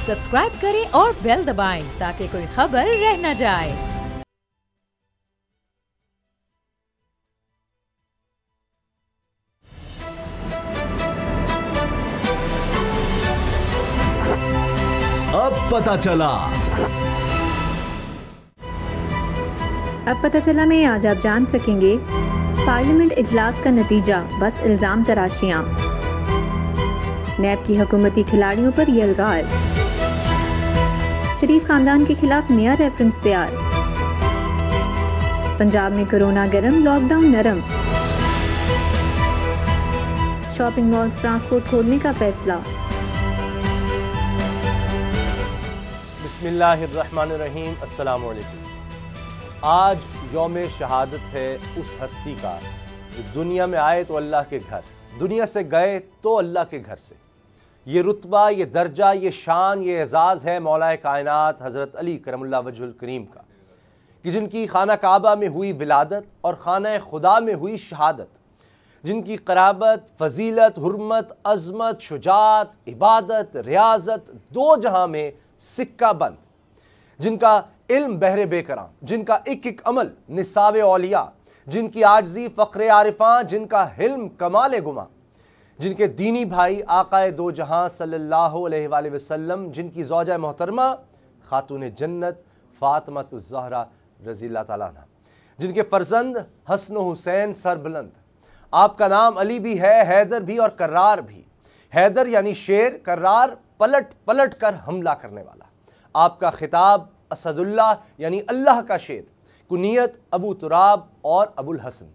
Subscribe करें और bell दबाएं ताकि कोई खबर रह न जाए। अब पता चला में आज आप जान सकेंगे पार्लियामेंट इजलास का नतीजा, बस इल्जाम तराशियां, नैब की हुकूमती खिलाड़ियों पर यलगार, शरीफ खानदान के खिलाफ नया रेफरेंस तैयार, पंजाब में कोरोना गरम, लॉकडाउन नरम, शॉपिंग मॉल्स ट्रांसपोर्ट खोलने का फैसला। बिस्मिल्लाहिर्रहमानिर्रहीम, अस्सलाम वालेकुम। आज यौम शहादत है उस हस्ती का जो दुनिया में आए तो अल्लाह के घर, दुनिया से गए तो अल्लाह के घर से। ये रुतबा, ये दर्जा, ये शान, ये एजाज़ है मौलाए कायनात हज़रत अली करमुल्लाह वजहुल करीम का, कि जिनकी खाना काबा में हुई विलादत और खाना खुदा में हुई शहादत, जिनकी क़राबत, फ़जीलत, हुर्मत, अज़मत, शुजात, इबादत, रियाज़त दो जहाँ में सिक्का बंद, जिनका इल्म बहरे बेकरां, जिनका एक एक अमल निसाब औलिया, जिनकी आजजी फ़ख्र आरिफां, जिनका हिल्म कमाल गुमा, जिनके दीनी भाई आकाए दो जहां सल्लल्लाहु अलैहि वसल्लम, जिनकी ज़ौजा मोहतरमा खातून जन्नत फ़ातिमातुज़ ज़हरा रज़ियल्लाहु ताला अन्हा, जिनके फ़र्जंद हसन हुसैन सरबुलंद। आपका नाम अली भी है, हैदर भी और कर्रार भी। हैदर यानी शेर, कर्रार पलट पलट कर हमला करने वाला। आपका खिताब असदुल्लाह यानी अल्लाह का शेर, कुनियत अबू तुराब और अबुल हसन।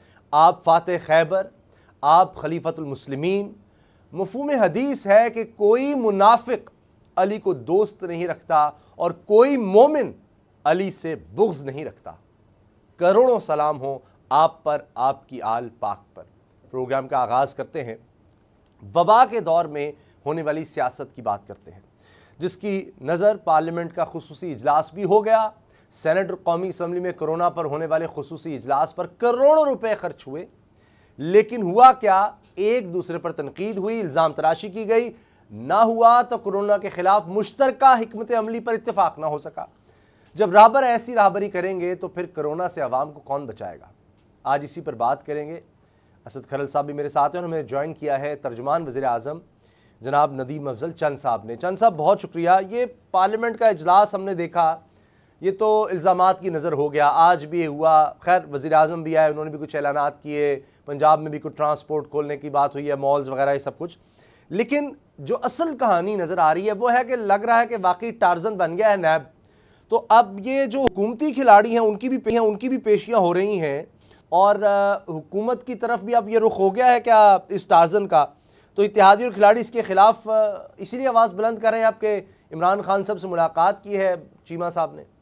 आप फ़ातिह खैबर, आप खलीफतुल मुस्लिमीन। मफ़हूम हदीस है कि कोई मुनाफिक अली को दोस्त नहीं रखता और कोई मोमिन अली से बुग़्ज़ नहीं रखता। करोड़ों सलाम हो आप पर, आपकी आल पाक पर। प्रोग्राम का आगाज़ करते हैं, वबा के दौर में होने वाली सियासत की बात करते हैं, जिसकी नज़र पार्लियामेंट का खुसूसी इजलास भी हो गया। सेनेट और कौमी असम्बली में कोरोना पर होने वाले खुसूसी इजलास पर करोड़ों रुपए खर्च हुए, लेकिन हुआ क्या? एक दूसरे पर तनकीद हुई, इल्ज़ाम तराशी की गई। ना हुआ तो कोरोना के ख़िलाफ़ मुश्तरका हिकमत अमली पर इत्तेफाक ना हो सका। जब राहबर ऐसी राहबरी करेंगे तो फिर कोरोना से आवाम को कौन बचाएगा? आज इसी पर बात करेंगे। असद खरल साहब भी मेरे साथ हैं और हमें ज्वाइन किया है तर्जुमान वज़ीर आज़म जनाब नदीम अफजल चंद साहब ने। चंद साहब बहुत शुक्रिया। ये पार्लियामेंट का इजलास हमने देखा, ये तो इल्ज़ामात की नज़र हो गया, आज भी हुआ। खैर वज़ीर आज़म भी आए, उन्होंने भी कुछ ऐलानात किए, पंजाब में भी कुछ ट्रांसपोर्ट खोलने की बात हुई है, मॉल्स वगैरह ये सब कुछ। लेकिन जो असल कहानी नज़र आ रही है वो है कि लग रहा है कि वाकई टार्जन बन गया है नैब। तो अब ये जो हुकूमती खिलाड़ी हैं उनकी भी पेशियाँ हो रही हैं और हुकूमत की तरफ भी अब ये रुख हो गया है क्या इस टार्जन का? तो इत्तेहादी और खिलाड़ी इसके ख़िलाफ़ इसीलिए आवाज़ बुलंद कर रहे हैं। आपके इमरान खान साहब से मुलाकात की है चीमा साहब ने?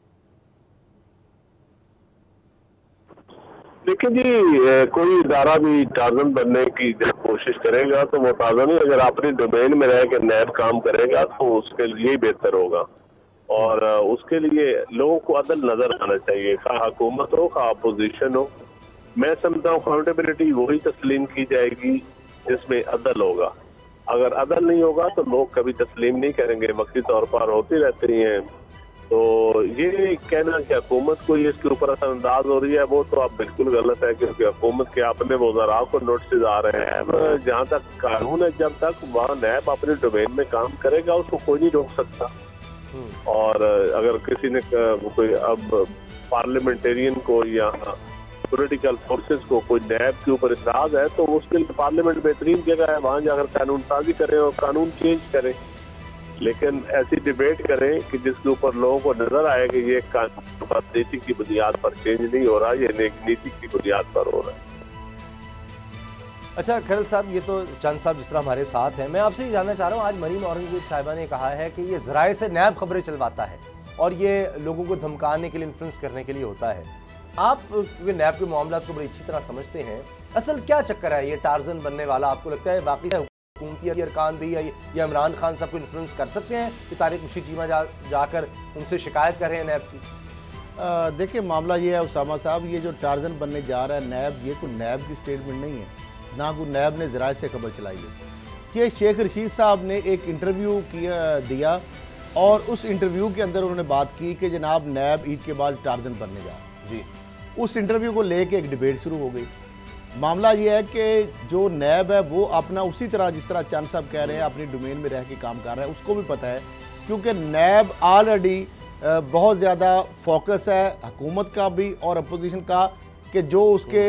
देखिए जी, कोई इदारा भी टार्जन बनने की जब कोशिश करेगा तो वो टार्जन ही अगर अपने डोमेन में रह के नैब काम करेगा तो उसके लिए बेहतर होगा। और उसके लिए लोगों को अदल नजर आना चाहिए, खा हुकूमत हो खा अपोजिशन हो। मैं समझता हूँ अकाउंटेबिलिटी वही तस्लीम की जाएगी जिसमें अदल होगा। अगर अदल नहीं होगा तो लोग कभी तस्लीम नहीं करेंगे, वक्ती तौर पर होती रहती हैं। तो ये कहना कि हुकूमत को ये इसके ऊपर असरअंदाज हो रही है वो तो अब बिल्कुल गलत है, क्योंकि हुकूमत के अपने वज़रा को नोटिस आ रहे हैं। जहाँ तक कानून है, जब तक वहाँ नैब अपने डोमेन में काम करेगा उसको कोई नहीं रोक सकता। और अगर किसी ने कोई अब पार्लियामेंटेरियन को या पॉलिटिकल फोर्सेस को कोई नैब के ऊपर इतराज है तो उसके लिए पार्लियामेंट बेहतरीन जगह है, वहाँ जाकर कानून साजी करें और कानून चेंज करें। लेकिन ऐसी डिबेट करें कि जिसके ऊपर लोगों को नजर आए कि ये कानून राजनीति की बुनियाद पर चेंज नहीं हो रहा, ये नीति की बुनियाद पर हो रहा है। अच्छा खरल साहब, ये तो चंद साहब जिस तरह हमारे साथ हैं, मैं आपसे ये जानना चाह रहा हूँ, आज मरीम औरंगजेब साहिबा ने कहा है कि ये ज़राए से नैब खबरें चलवाता है और ये लोगों को धमकाने के लिए, इन्फ्लुएंस करने के लिए होता है। आप क्योंकि नैब के मामला को बड़ी अच्छी तरह समझते हैं, असल क्या चक्कर है ये टार्जन बनने वाला? आपको लगता है वाकई हुकूमती अरकान भी या इमरान खान साहब को इन्फ्लुएंस कर सकते हैं कि तारिक मुशीद चीमा जाकर उनसे शिकायत कर रहे हैं नैब की? देखिए मामला ये है उसामा साहब, ये जो टार्जन बनने जा रहा है नैब, ये कोई नैब की स्टेटमेंट नहीं है, ना कोई नैब ने ज़राए से खबर चलाई है। ये शेख रशीद साहब ने एक इंटरव्यू दिया और उस इंटरव्यू के अंदर उन्होंने बात की कि जनाब नैब ईद के बाद टार्जन बनने जा रहा है जी। उस इंटरव्यू को लेके एक डिबेट शुरू हो गई। मामला ये है कि जो नैब है वो अपना उसी तरह जिस तरह चंद साहब कह रहे हैं अपनी डोमेन में रह के काम कर रहा है, उसको भी पता है क्योंकि नैब ऑलरेडी बहुत ज़्यादा फोकस है हुकूमत का भी और अपोजिशन का कि जो उसके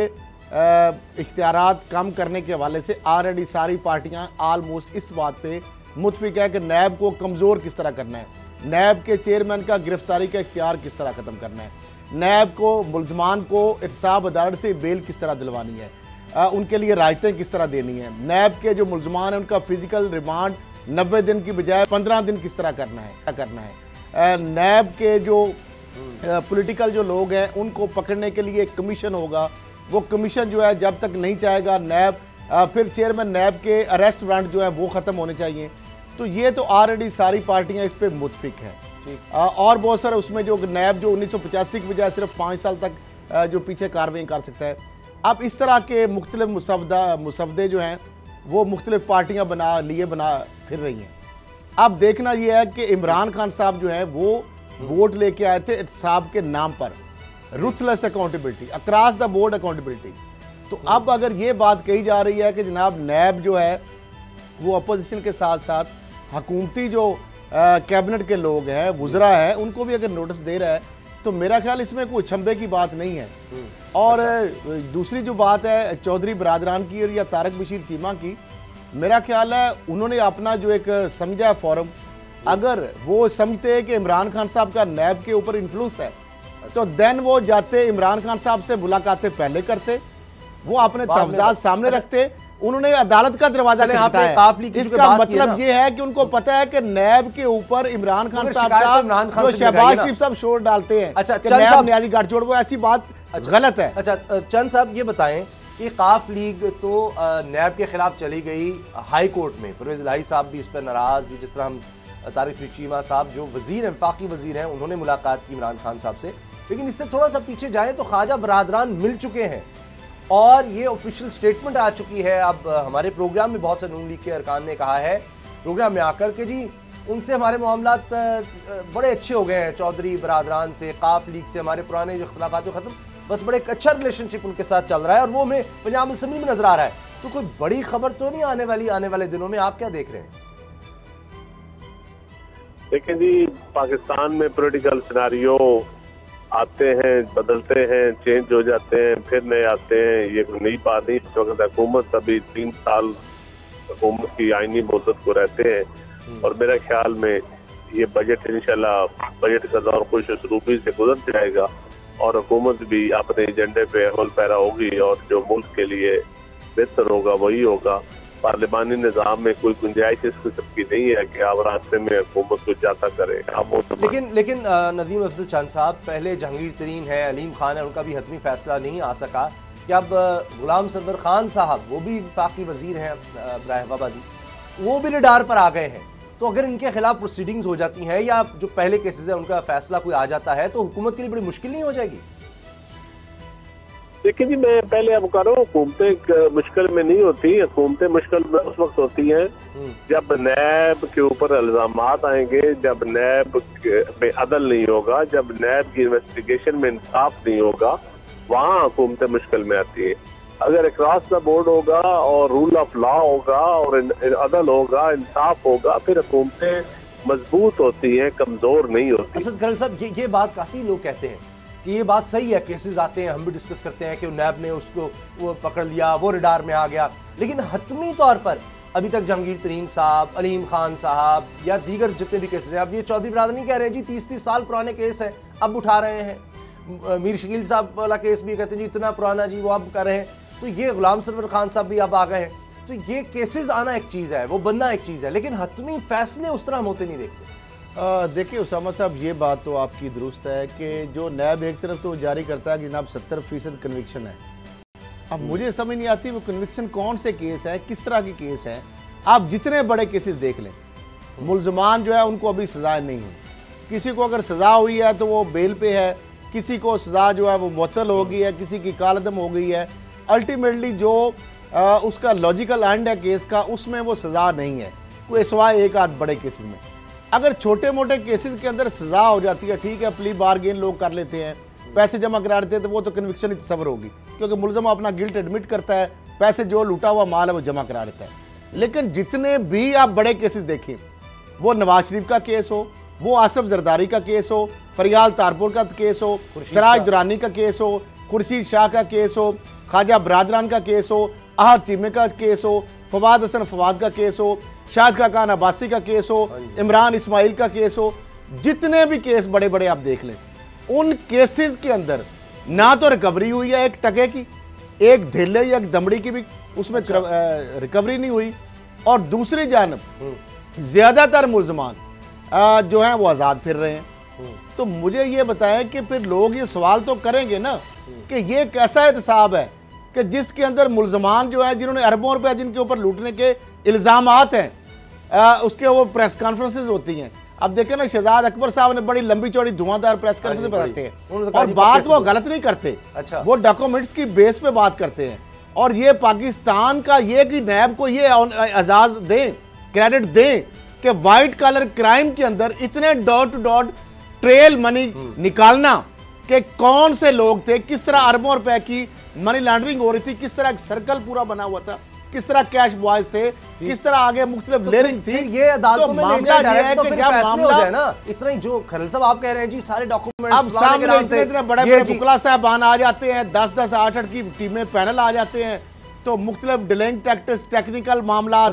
इख्तियारात कम करने के हवाले से ऑलरेडी सारी पार्टियां आलमोस्ट इस बात पे मुतफिक है कि नैब को कमज़ोर किस तरह करना है, नैब के चेयरमैन का गिरफ्तारी का इख्तियार किस तरह ख़त्म करना है, नैब को मुलजमान को एहतसाब अदालत से बेल किस तरह दिलवानी है, उनके लिए रायतें किस तरह देनी है, नैब के जो मुलजमान हैं उनका फिजिकल रिमांड 90 दिन की बजाय 15 दिन किस तरह करना है, नैब के जो पॉलिटिकल जो लोग हैं उनको पकड़ने के लिए एक कमीशन होगा, वो कमीशन जो है जब तक नहीं चाहेगा नैब फिर चेयरमैन नैब के अरेस्ट वारंट जो है वो ख़त्म होने चाहिए। तो ये तो ऑलरेडी सारी पार्टियां इस पर मुतफिक हैं। और बहुत सारे उसमें जो नैब जो 1985 की बजाय सिर्फ 5 साल तक जो पीछे कार्रवाई कर सकता है। अब इस तरह के मुख्तलिफ मुसवदे जो हैं वो मुख्तलिफ पार्टियां बना फिर रही हैं। अब देखना यह है कि इमरान खान साहब जो हैं वो वोट लेके आए थे एहतसाब के नाम पर, ruthless accountability, across the board accountability. तो अब अगर ये बात कही जा रही है कि जनाब नैब जो है वो अपोजिशन के साथ साथ हकूमती जो कैबिनेट के लोग हैं वुज़रा हैं उनको भी अगर नोटिस दे रहा है तो मेरा ख्याल इसमें कोई छंबे की बात नहीं है। और दूसरी जो बात है चौधरी बरादरान की और या तारक बशीर चीमा की, मेरा ख्याल है उन्होंने अपना जो एक समझा फॉरम, अगर वो समझते हैं कि इमरान खान साहब का नैब के ऊपर इन्फ्लुएंस है तो देन वो जाते इमरान खान साहब से मुलाकातें पहले करते, वो अपने तफजात सामने रखते, उन्होंने अदालत का दरवाजा खटखटाया। इसका मतलब ये है कि उनको पता है कि नैब के ऊपर इमरान खान साहब का जो शहबाज शरीफ साहब शोर डालते हैं कि नैब न्याजी गाठजोड़, वो ऐसी बात गलत है। अच्छा चंद साहब ये बताएं कि काफ लीग तो नैब के खिलाफ चली गई हाई कोर्ट में, परवेज इलाही साहब भी इस पर नाराज, जिस तरह हम तारिक चीमा साहब जो वजीर वफाकी वजीर हैं उन्होंने मुलाकात की इमरान खान साहब से। लेकिन इससे थोड़ा सा पीछे जाएं तो ख्वाजा बरादरान मिल चुके हैं और ये ऑफिशियल स्टेटमेंट आ चुकी है। अब हमारे प्रोग्राम में बहुत से नून लीग के अरकान ने कहा है प्रोग्राम में आकर के जी उनसे हमारे मामलात बड़े अच्छे हो गए हैं, चौधरी बरादरान से, काफ लीग से हमारे पुराने जो इख्तिलाफात ख़त्म, बस बड़े एक अच्छा रिलेशनशिप उनके साथ चल रहा है और वो हमें पंजाब असम्बली में नजर आ रहा है। तो कोई बड़ी खबर तो नहीं आने वाले दिनों में, आप क्या देख रहे हैं? देखिए जी, पाकिस्तान में पॉलिटिकल सिनारियो आते हैं, बदलते हैं, चेंज हो जाते हैं, फिर नए आते हैं, ये कोई नई बात नहीं। इस वक्त हुकूमत अभी 3 साल हुकूमत की आईनी मुद्दत को रहते हैं और मेरे ख्याल में ये बजट इंशाल्लाह बजट का दौर खुश उसलूबी से गुजर जाएगा और हुकूमत भी अपने एजेंडे पे अमल पैरा होगी और जो मुल्क के लिए बेहतर होगा वही होगा। पार्लिमानी निज़ाम में कोई गुंजाइश इस किस्म की नहीं है कि आप रास्ते में हुकूमत को जाता करें। लेकिन नदीम अफजल चांद साहब, पहले जहांगीर तरीन है, अलीम खान है, उनका भी हतमी फैसला नहीं आ सका कि अब गुलाम सरवर खान साहब वो भी वफाकी वजीर हैं बराह बाबाजी, वो भी रडार पर आ गए हैं। तो अगर इनके खिलाफ प्रोसीडिंग्स हो जाती हैं या जो पहले केसेस है उनका फैसला कोई आ जाता है तो हुकूमत के लिए बड़ी मुश्किल नहीं हो जाएगी? देखिए जी, मैं पहले आपको कह रहा हूँ हुकूमतें मुश्किल में नहीं होती, हुकूमतें मुश्किल में उस वक्त होती हैं जब नैब के ऊपर इल्जामात आएंगे, जब नैब में अदल नहीं होगा, जब नैब की इन्वेस्टिगेशन में इंसाफ नहीं होगा, वहाँ हुकूमतें मुश्किल में आती हैं। अगर अक्रॉस द बोर्ड होगा और रूल ऑफ लॉ होगा और अदल होगा, इंसाफ होगा, फिर हुकूमतें मजबूत होती हैं, कमजोर नहीं होती। असद करल साहब, ये बात काफी लोग कहते हैं कि ये बात सही है, केसेस आते हैं, हम भी डिस्कस करते हैं कि नैब ने उसको वो पकड़ लिया, वो रडार में आ गया, लेकिन हतमी तौर पर अभी तक जहांगीर तरीन साहब, अलीम खान साहब या दीगर जितने भी केसेस हैं, अब ये चौधरी बरादरान नहीं कह रहे हैं जी 30-30 साल पुराने केस हैं अब उठा रहे हैं, मीर शकील साहब वाला केस भी कहते हैं जी इतना पुराना जी वो अब कर रहे हैं, तो ये गुलाम सरवर खान साहब भी अब आ गए हैं। तो ये केसेस आना एक चीज़ है, वो बनना एक चीज़ है, लेकिन हतमी फैसले उस तरह हम होते नहीं देखते। देखिए उसामा साहब, ये बात तो आपकी दुरुस्त है कि जो नैब एक तरफ तो जारी करता है कि जनाब 70% कन्विक्शन है। अब मुझे समझ नहीं आती वो कन्विक्शन कौन से केस है, किस तरह के केस है। आप जितने बड़े केसेस देख लें, मुलजमान जो है उनको अभी सजा नहीं हुई, किसी को अगर सजा हुई है तो वो बेल पे है, किसी को सजा जो है वो मुअत्तल हो गई है, किसी की कालदम हो गई है। अल्टीमेटली जो उसका लॉजिकल एंड है केस का, उसमें वो सजा नहीं है कोई सिवाय एक आध बड़े केसेस में। अगर छोटे मोटे केसेस के अंदर सजा हो जाती है, ठीक है, प्ली बारगेन लोग कर लेते हैं, पैसे जमा करा देते हैं, तो वो तो कन्विक्शन ही तस्वर होगी, क्योंकि मुलजम अपना गिल्ट एडमिट करता है, पैसे जो लूटा हुआ माल है वो जमा करा देता है। लेकिन जितने भी आप बड़े केसेस देखें, वो नवाज शरीफ का केस हो, वो आसिफ जरदारी का केस हो, फरियाल तारपुर का केस हो, सराज दुरानी का केस हो, खुर्शीद शाह का केस हो, ख्वाजा बरादरान का केस हो, आहर चीमे का केस हो, फवाद हसन फवाद का केस हो, शाहिद खान अब्बासी का केस हो, इमरान इस्माइल का केस हो, जितने भी केस बड़े बड़े आप देख लें, उन केसेस के अंदर ना तो रिकवरी हुई है एक टके की, एक धेले या एक दमड़ी की भी उसमें रिकवरी नहीं हुई, और दूसरी जानब ज्यादातर मुलजमान जो हैं वो आज़ाद फिर रहे हैं। तो मुझे ये बताएं कि फिर लोग ये सवाल तो करेंगे ना कि ये कैसा एहतसाब है कि जिसके अंदर मुलजमान जो है जिन्होंने अरबों रुपए जिनके ऊपर लूटने के इल्ज़ामात हैं, उसके वो प्रेस कॉन्फ्रेंसेज होती हैं। अब देखें ना, शहजाद अकबर साहब ने बड़ी लंबी चौड़ी धुआंधार प्रेस कॉन्फ्रेंस बताते हैं और बात वो गलत नहीं करते। अच्छा। वो डॉक्यूमेंट्स की बेस पे बात करते हैं, और ये पाकिस्तान का ये कि नैब को ये एजाज दें, क्रेडिट दें कि वाइट कॉलर क्राइम के अंदर इतने dot to dot trail money निकालना कि कौन से लोग थे, किस तरह अरबों रुपए की मनी लॉन्ड्रिंग हो रही थी, किस तरह एक सर्कल पूरा बना हुआ था, किस तरह कैश बॉयज थे, किस तरह आगे मुख्तलिफ लेयरिंग थी। ये अदालतों में मामला ये है कि जब मामला है ना, इतना ही जो खलील साहब आप कह रहे हैं जी, सारे डॉक्यूमेंट्स अब सामने इतने बड़े बुकला साहबान आ जाते हैं, 10-10 8-8 की टीमें पैनल आ जाते हैं, तो मुख्तलिफ डिलेइंग टैक्टिक्स, टेक्निकल मामला,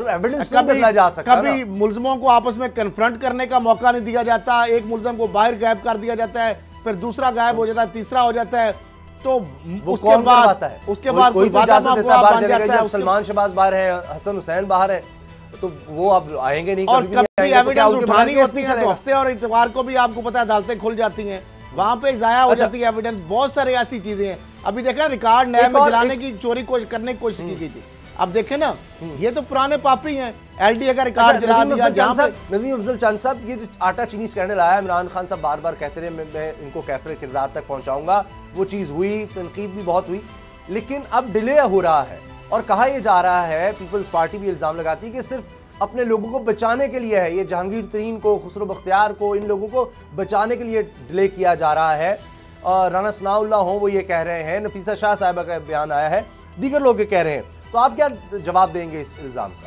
कभी मुलजमों को आपस में कन्फ्रंट करने का मौका नहीं दिया जाता, एक मुलजम को बाहर गायब कर दिया जाता है, फिर दूसरा गायब हो जाता है, तीसरा हो जाता है, तो उसके बाद कोई तो इजाजत देता है बाहर जाने का। जब सलमान शहबाज बाहर है, हसन हुसैन बाहर है, तो वो अब आएंगे नहीं, और कभी एविडेंस उठानी होती है तो हफ्ते और इतवार को भी आपको पता है अदालतें खुल जाती हैं, वहां पे जाया हो जाती है एविडेंस। बहुत सारी ऐसी चीजें हैं। अभी देखें रिकॉर्ड नैब में गिराने की चोरी करने की कोशिश की गई थी। अब देखें ना, ये तो पुराने पापी हैं, एलडीए का रिकॉर्ड गिरा दिया। नदीम अफजल चांद साहब, ये जो आटा चीनी स्कैंडल आया, इमरान खान साहब बार बार कहते रहे मैं इनको कैफरे किरदार तक पहुंचाऊंगा, वो चीज़ हुई, तनकीद भी बहुत हुई, लेकिन अब डिले हो रहा है और कहा यह जा रहा है, पीपल्स पार्टी भी इल्ज़ाम लगाती है कि सिर्फ अपने लोगों को बचाने के लिए है, ये जहांगीर तरीन को, खुसरो बख्तियार को, इन लोगों को बचाने के लिए डिले किया जा रहा है। और राना सनाउल्लाह हो वो ये कह रहे हैं, नफीसा शाह साहिबा का बयान आया है, दीगर लोग ये कह रहे हैं, तो आप क्या जवाब देंगे इस इल्ज़ाम का?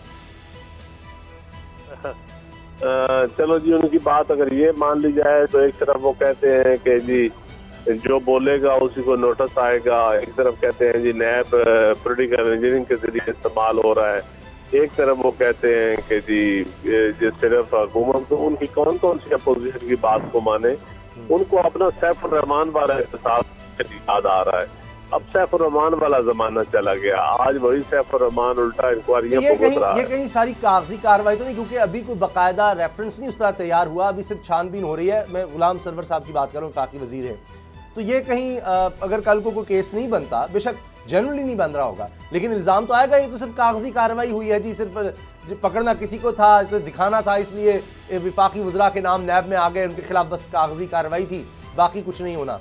चलो जी, उनकी बात अगर ये मान ली जाए तो एक तरफ वो कहते हैं कि जी जो बोलेगा उसी को नोटिस आएगा, एक तरफ कहते हैं जी नैब पॉलिटिकल इंजीनियरिंग के जरिए इस्तेमाल हो रहा है, एक तरफ वो कहते हैं कि जी सिर्फ हुकूमत को उनकी कौन कौन सी अपोजिशन की बात को माने, उनको अपना सैफ उर रहमान वाला एहसास याद आ रहा है। अब सैफ उर रहमान वाला जमाना चला गया, आज वही सैफ उर रहमान उल्टा इंक्वायरियां भुगत रहा है। ये कहीं सारी कागजी कार्रवाई तो नहीं, क्योंकि अभी कोई बाकायदा रेफरेंस नहीं उस तरह तैयार हुआ, अभी सिर्फ छानबीन हो रही है। मैं गुलाम सरवर साहब की बात कर रहा हूँ, काफी वजीर है, तो ये कहीं अगर कल को कोई केस नहीं बनता, बेशक जनरली नहीं बन रहा होगा, लेकिन इल्ज़ाम तो आएगा ये तो सिर्फ कागजी कार्रवाई हुई है जी, सिर्फ पकड़ना किसी को था, तो दिखाना था, इसलिए विफाकी वज़रा के नाम नैब में आ गए, उनके खिलाफ बस कागजी कार्रवाई थी, बाकी कुछ नहीं होना।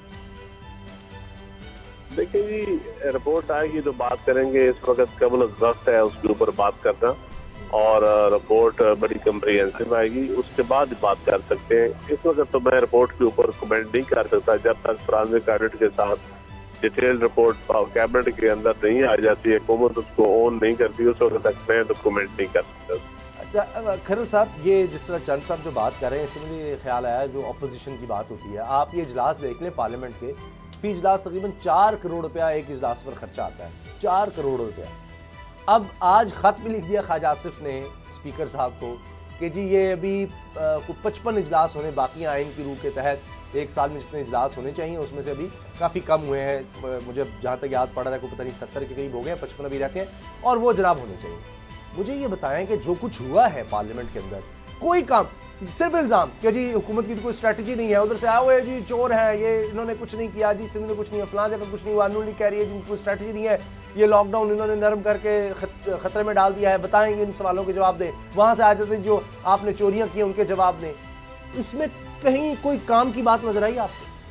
देखिए जी, रिपोर्ट आएगी तो बात करेंगे, इस वक्त कबल वक्त है उसके ऊपर बात करना, और रिपोर्ट बड़ी कम्प्रिहेंसिव आएगी, उसके बाद बात कर सकते हैं। इस वक्त तो मैं रिपोर्ट के ऊपर कमेंट नहीं कर सकता जब तक फॉरेंसिक ऑडिट के साथ डिटेल रिपोर्ट कैबिनेट के अंदर नहीं आ जाती है, हुकूमत उसको ऑन नहीं करती, उस वक्त तक मैं तो कमेंट नहीं कर सकता। अच्छा खरल साहब, ये जिस तरह चंद साहब जो बात कर रहे हैं, इससे मुझे ख्याल आया, जो अपोजिशन की बात होती है, आप ये इजलास देख लें पार्लियामेंट के, फी इजलास तकरीबन 4 करोड़ रुपया एक इजलास पर खर्चा आता है, 4 करोड़ रुपया। अब आज ख़त भी लिख दिया ख्वाजा आसिफ ने स्पीकर साहब को कि जी ये अभी 55 इजलास होने बाकी हैं आइन की रूह के तहत, एक साल में जितने इजलास होने चाहिए उसमें से अभी काफ़ी कम हुए हैं, मुझे जहाँ तक याद पड़ रहा है कोई पता नहीं 70 के करीब हो गए, 55 अभी रहते हैं, और वो जनाब होने चाहिए। मुझे ये बताएं कि जो कुछ हुआ है पार्लियामेंट के अंदर, कोई काम, सिर्फ इल्ज़ाम कि जी हुकूमत की कोई स्ट्रैटेजी नहीं है, उधर से आए हुए जी चोर हैं, ये इन्होंने कुछ नहीं किया जी, सिंध में कुछ नहीं है, फलां जगह कुछ नहीं हुआ, नूली कह रही है जिनकी कोई स्ट्रैटेजी नहीं है, ये लॉकडाउन इन्होंने नरम करके खतरे में डाल दिया है, बताएंगे इन सवालों के जवाब दें, वहाँ से आ जाते जो आपने चोरियाँ की उनके जवाब दें। इसमें कहीं कोई काम की बात नजर आई आपको?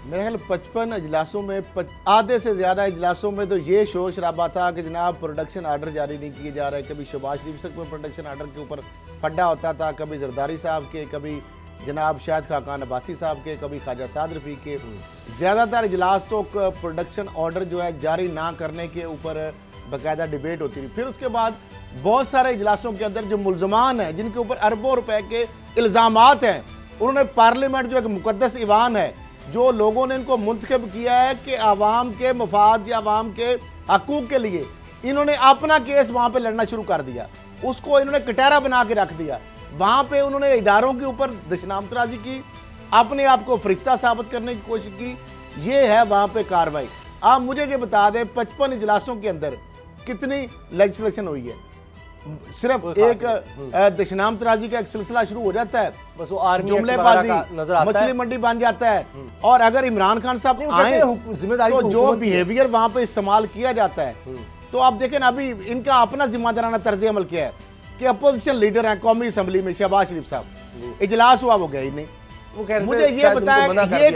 मेरे ख्याल 55 इजलासों में आधे से ज़्यादा इजलासों में तो ये शोर शराबा था कि जनाब प्रोडक्शन आर्डर जारी नहीं किए जा रहे। कभी शहबाज शरीफ से कोई प्रोडक्शन आर्डर के ऊपर फड्डा होता था, कभी जरदारी साहब के, कभी जनाब शाहिद खाकान अब्बासी साहब के, कभी ख्वाजा साद रफ़ीक के। ज़्यादातर इजलास तो प्रोडक्शन ऑर्डर जो है जारी ना करने के ऊपर बाकायदा डिबेट होती रही। फिर उसके बाद बहुत सारे इजलासों के अंदर जो मुलजमान हैं, जिनके ऊपर अरबों रुपए के इल्ज़ामात हैं, उन्होंने पार्लियामेंट जो एक मुकद्दस ईवान है, जो लोगों ने इनको मुंतखब किया है कि आवाम के मफाद या आवाम के हकूक़ के लिए, इन्होंने अपना केस वहाँ पे लड़ना शुरू कर दिया। उसको इन्होंने कटहरा बना के रख दिया। वहाँ पे उन्होंने इदारों के ऊपर दशनामतराजी की, अपने आप को फरिश्ता साबित करने की कोशिश की। ये है वहाँ पे कार्रवाई। आप मुझे ये बता दें 55 इजलासों के अंदर कितनी लेजिस्लेशन हुई है? सिर्फ एक दशनामतराजी का एक सिलसिला शुरू हो जाता है, बस वो आर्मी जुमलेबाजी, नजर आता है, मछली मंडी बन जाता है। और अगर इमरान खान साहब आए जिम्मेदारी तो जो बिहेवियर वहां पे इस्तेमाल किया जाता है, तो आप देखें ना, अभी इनका अपना जिम्मेदाराना तर्ज अमल किया है कि अपोजिशन लीडर हैं कौमी असम्बली में शहबाज शरीफ साहब, इजलास हुआ वो गए ही नहीं। मुझे ये बताया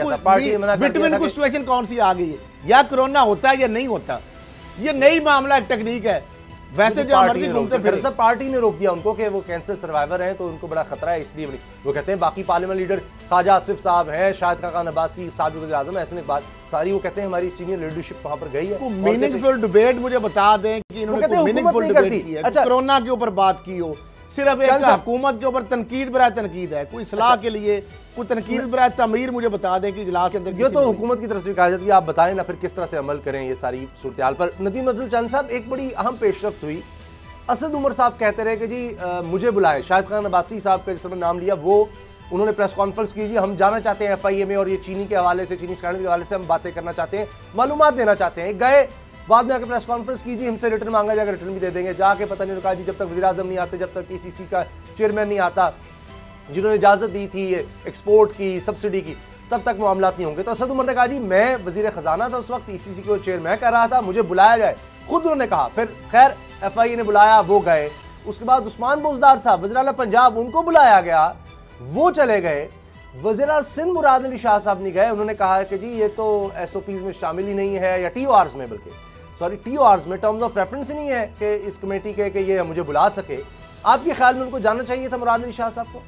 ये बिटवीन कुछ सिचुएशन कौन सी आ गई है, या कोरोना होता है या नहीं होता, ये नई मामला टेक्निक है। वैसे जो मर्जी घूमते फिर सब पार्टी ने रोक दिया उनको कि वो कैंसर सर्वाइवर हैं, तो उनको बड़ा खतरा है, इसलिए वो कहते हैं बाकी पार्लियामेंट लीडर ख्वाजा आसिफ साहब हैं, शाहिद खाकान अब्बासी साहब वज़ीर आज़म, ऐसे एक बात सारी वो कहते हैं हमारी सीनियर लीडरशिप वहां पर गई है। मीनिंगफुल डिबेट मुझे बता दें कि इन्होंने मीनिंगफुल डिबेट की है। अच्छा, कोरोना के ऊपर बात की हो, सिर्फ एक हुकूमत के ऊपर तनकीद बराए तनकीद है, कोई सलाह के लिए कोई तनकीद बराए तमीर मुझे बता दें कि इजलास के अंदर। ये तो हुकूमत की तरफ से कहा जाता है, आप बताएं ना फिर किस तरह से अमल करें ये सारी सूरत हाल पर। नदीम अफजल चंद साहब, एक बड़ी अहम पेशरफ्त हुई। असद उमर साहब कहते रहे कि जी मुझे बुलाए, शाहिद खान अब्बासी साहब का जिस तरह नाम लिया, वो उन्होंने प्रेस कॉन्फ्रेंस की, जी हम जाना चाहते हैं FIA में और ये चीनी के हवाले से, चीनी स्कैंडल के हवाले से हम बातें करना चाहते हैं, मालूमात देना चाहते हैं। गए, बाद में आकर प्रेस कॉन्फ्रेंस की, जी हमसे रिटर्न मांगा जाएगा, रिटर्न भी दे देंगे। जाके पता नहीं कहा जी जब तक वज़ीर आज़म नहीं आते, जब तक ECC का चेयरमैन नहीं आता, जिन्होंने इजाज़त दी थी एक्सपोर्ट की, सब्सिडी की, तब तक मामला नहीं होंगे। तो असद उमर ने कहा जी मैं वज़ीर ख़जाना था उस वक्त, ECC को चेयरमैन कर रहा था, मुझे बुलाया जाए, खुद उन्होंने कहा। फिर खैर FIA ने बुलाया, वो गए। उसके बाद उस्मान बोजदार साहब वज़ीर आला पंजाब, उनको बुलाया गया, वो चले गए। वज़ीर आला सिंध मुराद अली शाह साहब नहीं गए, उन्होंने कहा कि जी ये तो SOPs में शामिल ही नहीं है, या TORs में, बल्कि सॉरी TORs में, टर्म्स ऑफ रेफरेंस ही नहीं है कि इस कमेटी के कि ये मुझे बुला सके। आपके ख्याल में उनको जाना चाहिए था मुराद अली शाह साहब को?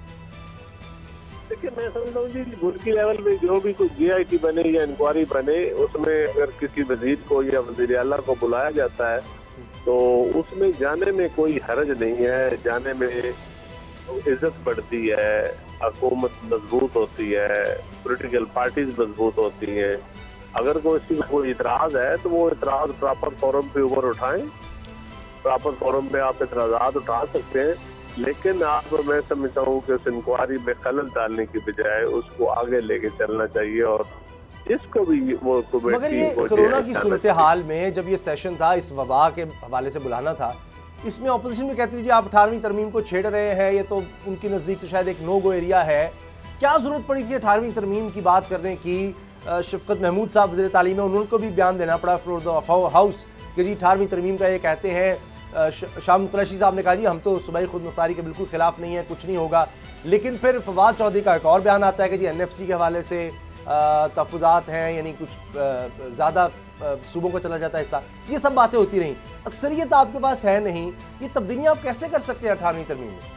देखिए, मैं समझता हूँ जी मुल्की लेवल में जो भी कोई GIT बने या इंक्वायरी बने, उसमें अगर किसी वजीर को या वज़ीर आला को बुलाया जाता है तो उसमें जाने में कोई हर्ज नहीं है। जाने में इज्जत बढ़ती है, हुकूमत मजबूत होती है, पॉलिटिकल पार्टीज मजबूत होती हैं। अगर कोई इतराज़ है तो वो इतराज़ प्रॉपर फोरम पे ऊपर उठाएं, प्रॉपर फोरम पे आप इतराज़ात उठा सकते हैं। लेकिन आप, मैं समझता हूँ कि उस इंक्वायरी में खलल डालने की बजाय उसको आगे लेके चलना चाहिए और इसको भी वो। मगर ये कोरोना की सूरत हाल में जब ये सेशन था, इस वबा के हवाले से बुलाना था, इसमें अपोजिशन में कहती थी जी आप 18वीं तरमीम को छेड़ रहे हैं, ये तो उनकी नज़दीक तो शायद एक नो गो एरिया है। क्या ज़रूरत पड़ी थी 18वीं तरमीम की बात करने की? शफकत महमूद साहब वज़ीर तालीम है, उनको भी बयान देना पड़ा फ्लोर द हाउस कि जी 18वीं तरमीम का ये कहते हैं। शाम कुरैशी साहब ने कहा जी हम तो सूबाई खुद मुख्तारी के बिल्कुल खिलाफ नहीं है, कुछ नहीं होगा। लेकिन फिर फवाद चौधरी का एक और बयान आता है कि जी NFC के हवाले से तहफ़्फ़ुज़ात हैं, यानी कुछ ज़्यादा सूबों को चला जाता है हिस्सा। ये सब बातें होती रहीं, अक्सरियत आपके पास है नहीं, ये तब्दीलियाँ आप कैसे कर सकते हैं 18वीं तरमीम में?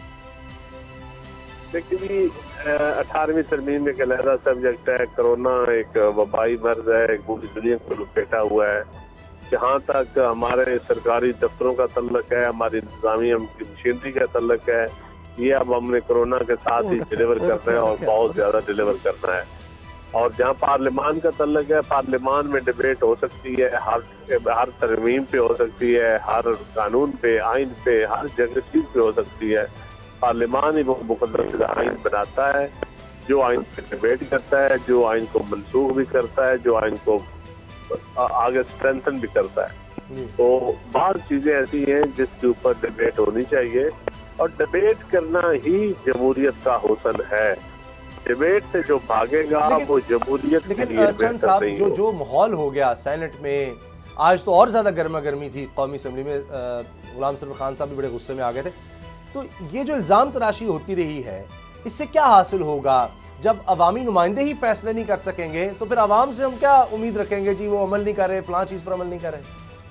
देखिए, 18वीं तरमीम में एक अलहदा सब्जेक्ट है। कोरोना एक वबाई मर्ज है, एक पूरी दुनिया को लपेटा हुआ है। जहाँ तक हमारे सरकारी दफ्तरों का तल्लक है, हमारी इंतजामिया की मशीनरी का तल्लक है, ये अब हमने कोरोना के साथ ही डिलीवर करना है और बहुत ज़्यादा डिलीवर करना है। और जहाँ पार्लियामान का तल्लक है, पार्लियामान में डिबेट हो सकती है, हर तरमीम पे हो सकती है, हर कानून पे, आइन पे, हर जगह चीज़ पे हो सकती है। पार्लियामान ही वो मुकद्दस आइन बनाता है, जो आइन पे डिबेट करता है, जो आइन को मनसूख भी करता है, जो आइन को आगे स्ट्रेंथन भी करता है। तो बहुत चीज़ें ऐसी हैं जिसके ऊपर डिबेट होनी चाहिए और डिबेट करना ही जमहूरियत का हुस्न है। डिबेट से जो भागेगा वो जमहूरियत। लेकिन चंद साहब, जो माहौल हो गया सेनेट में, आज तो और ज़्यादा गर्मा गर्मी थी कौमी असम्बली में, गुलाम सरवर खान साहब भी बड़े गुस्से में आ गए थे। तो ये जो इल्ज़ाम तराशी होती रही है, इससे क्या हासिल होगा? जब अवामी नुमाइंदे ही फैसले नहीं कर सकेंगे तो फिर आवाम से हम क्या उम्मीद रखेंगे जी वो अमल नहीं कर रहे, फलां चीज़ पर अमल नहीं कर रहे।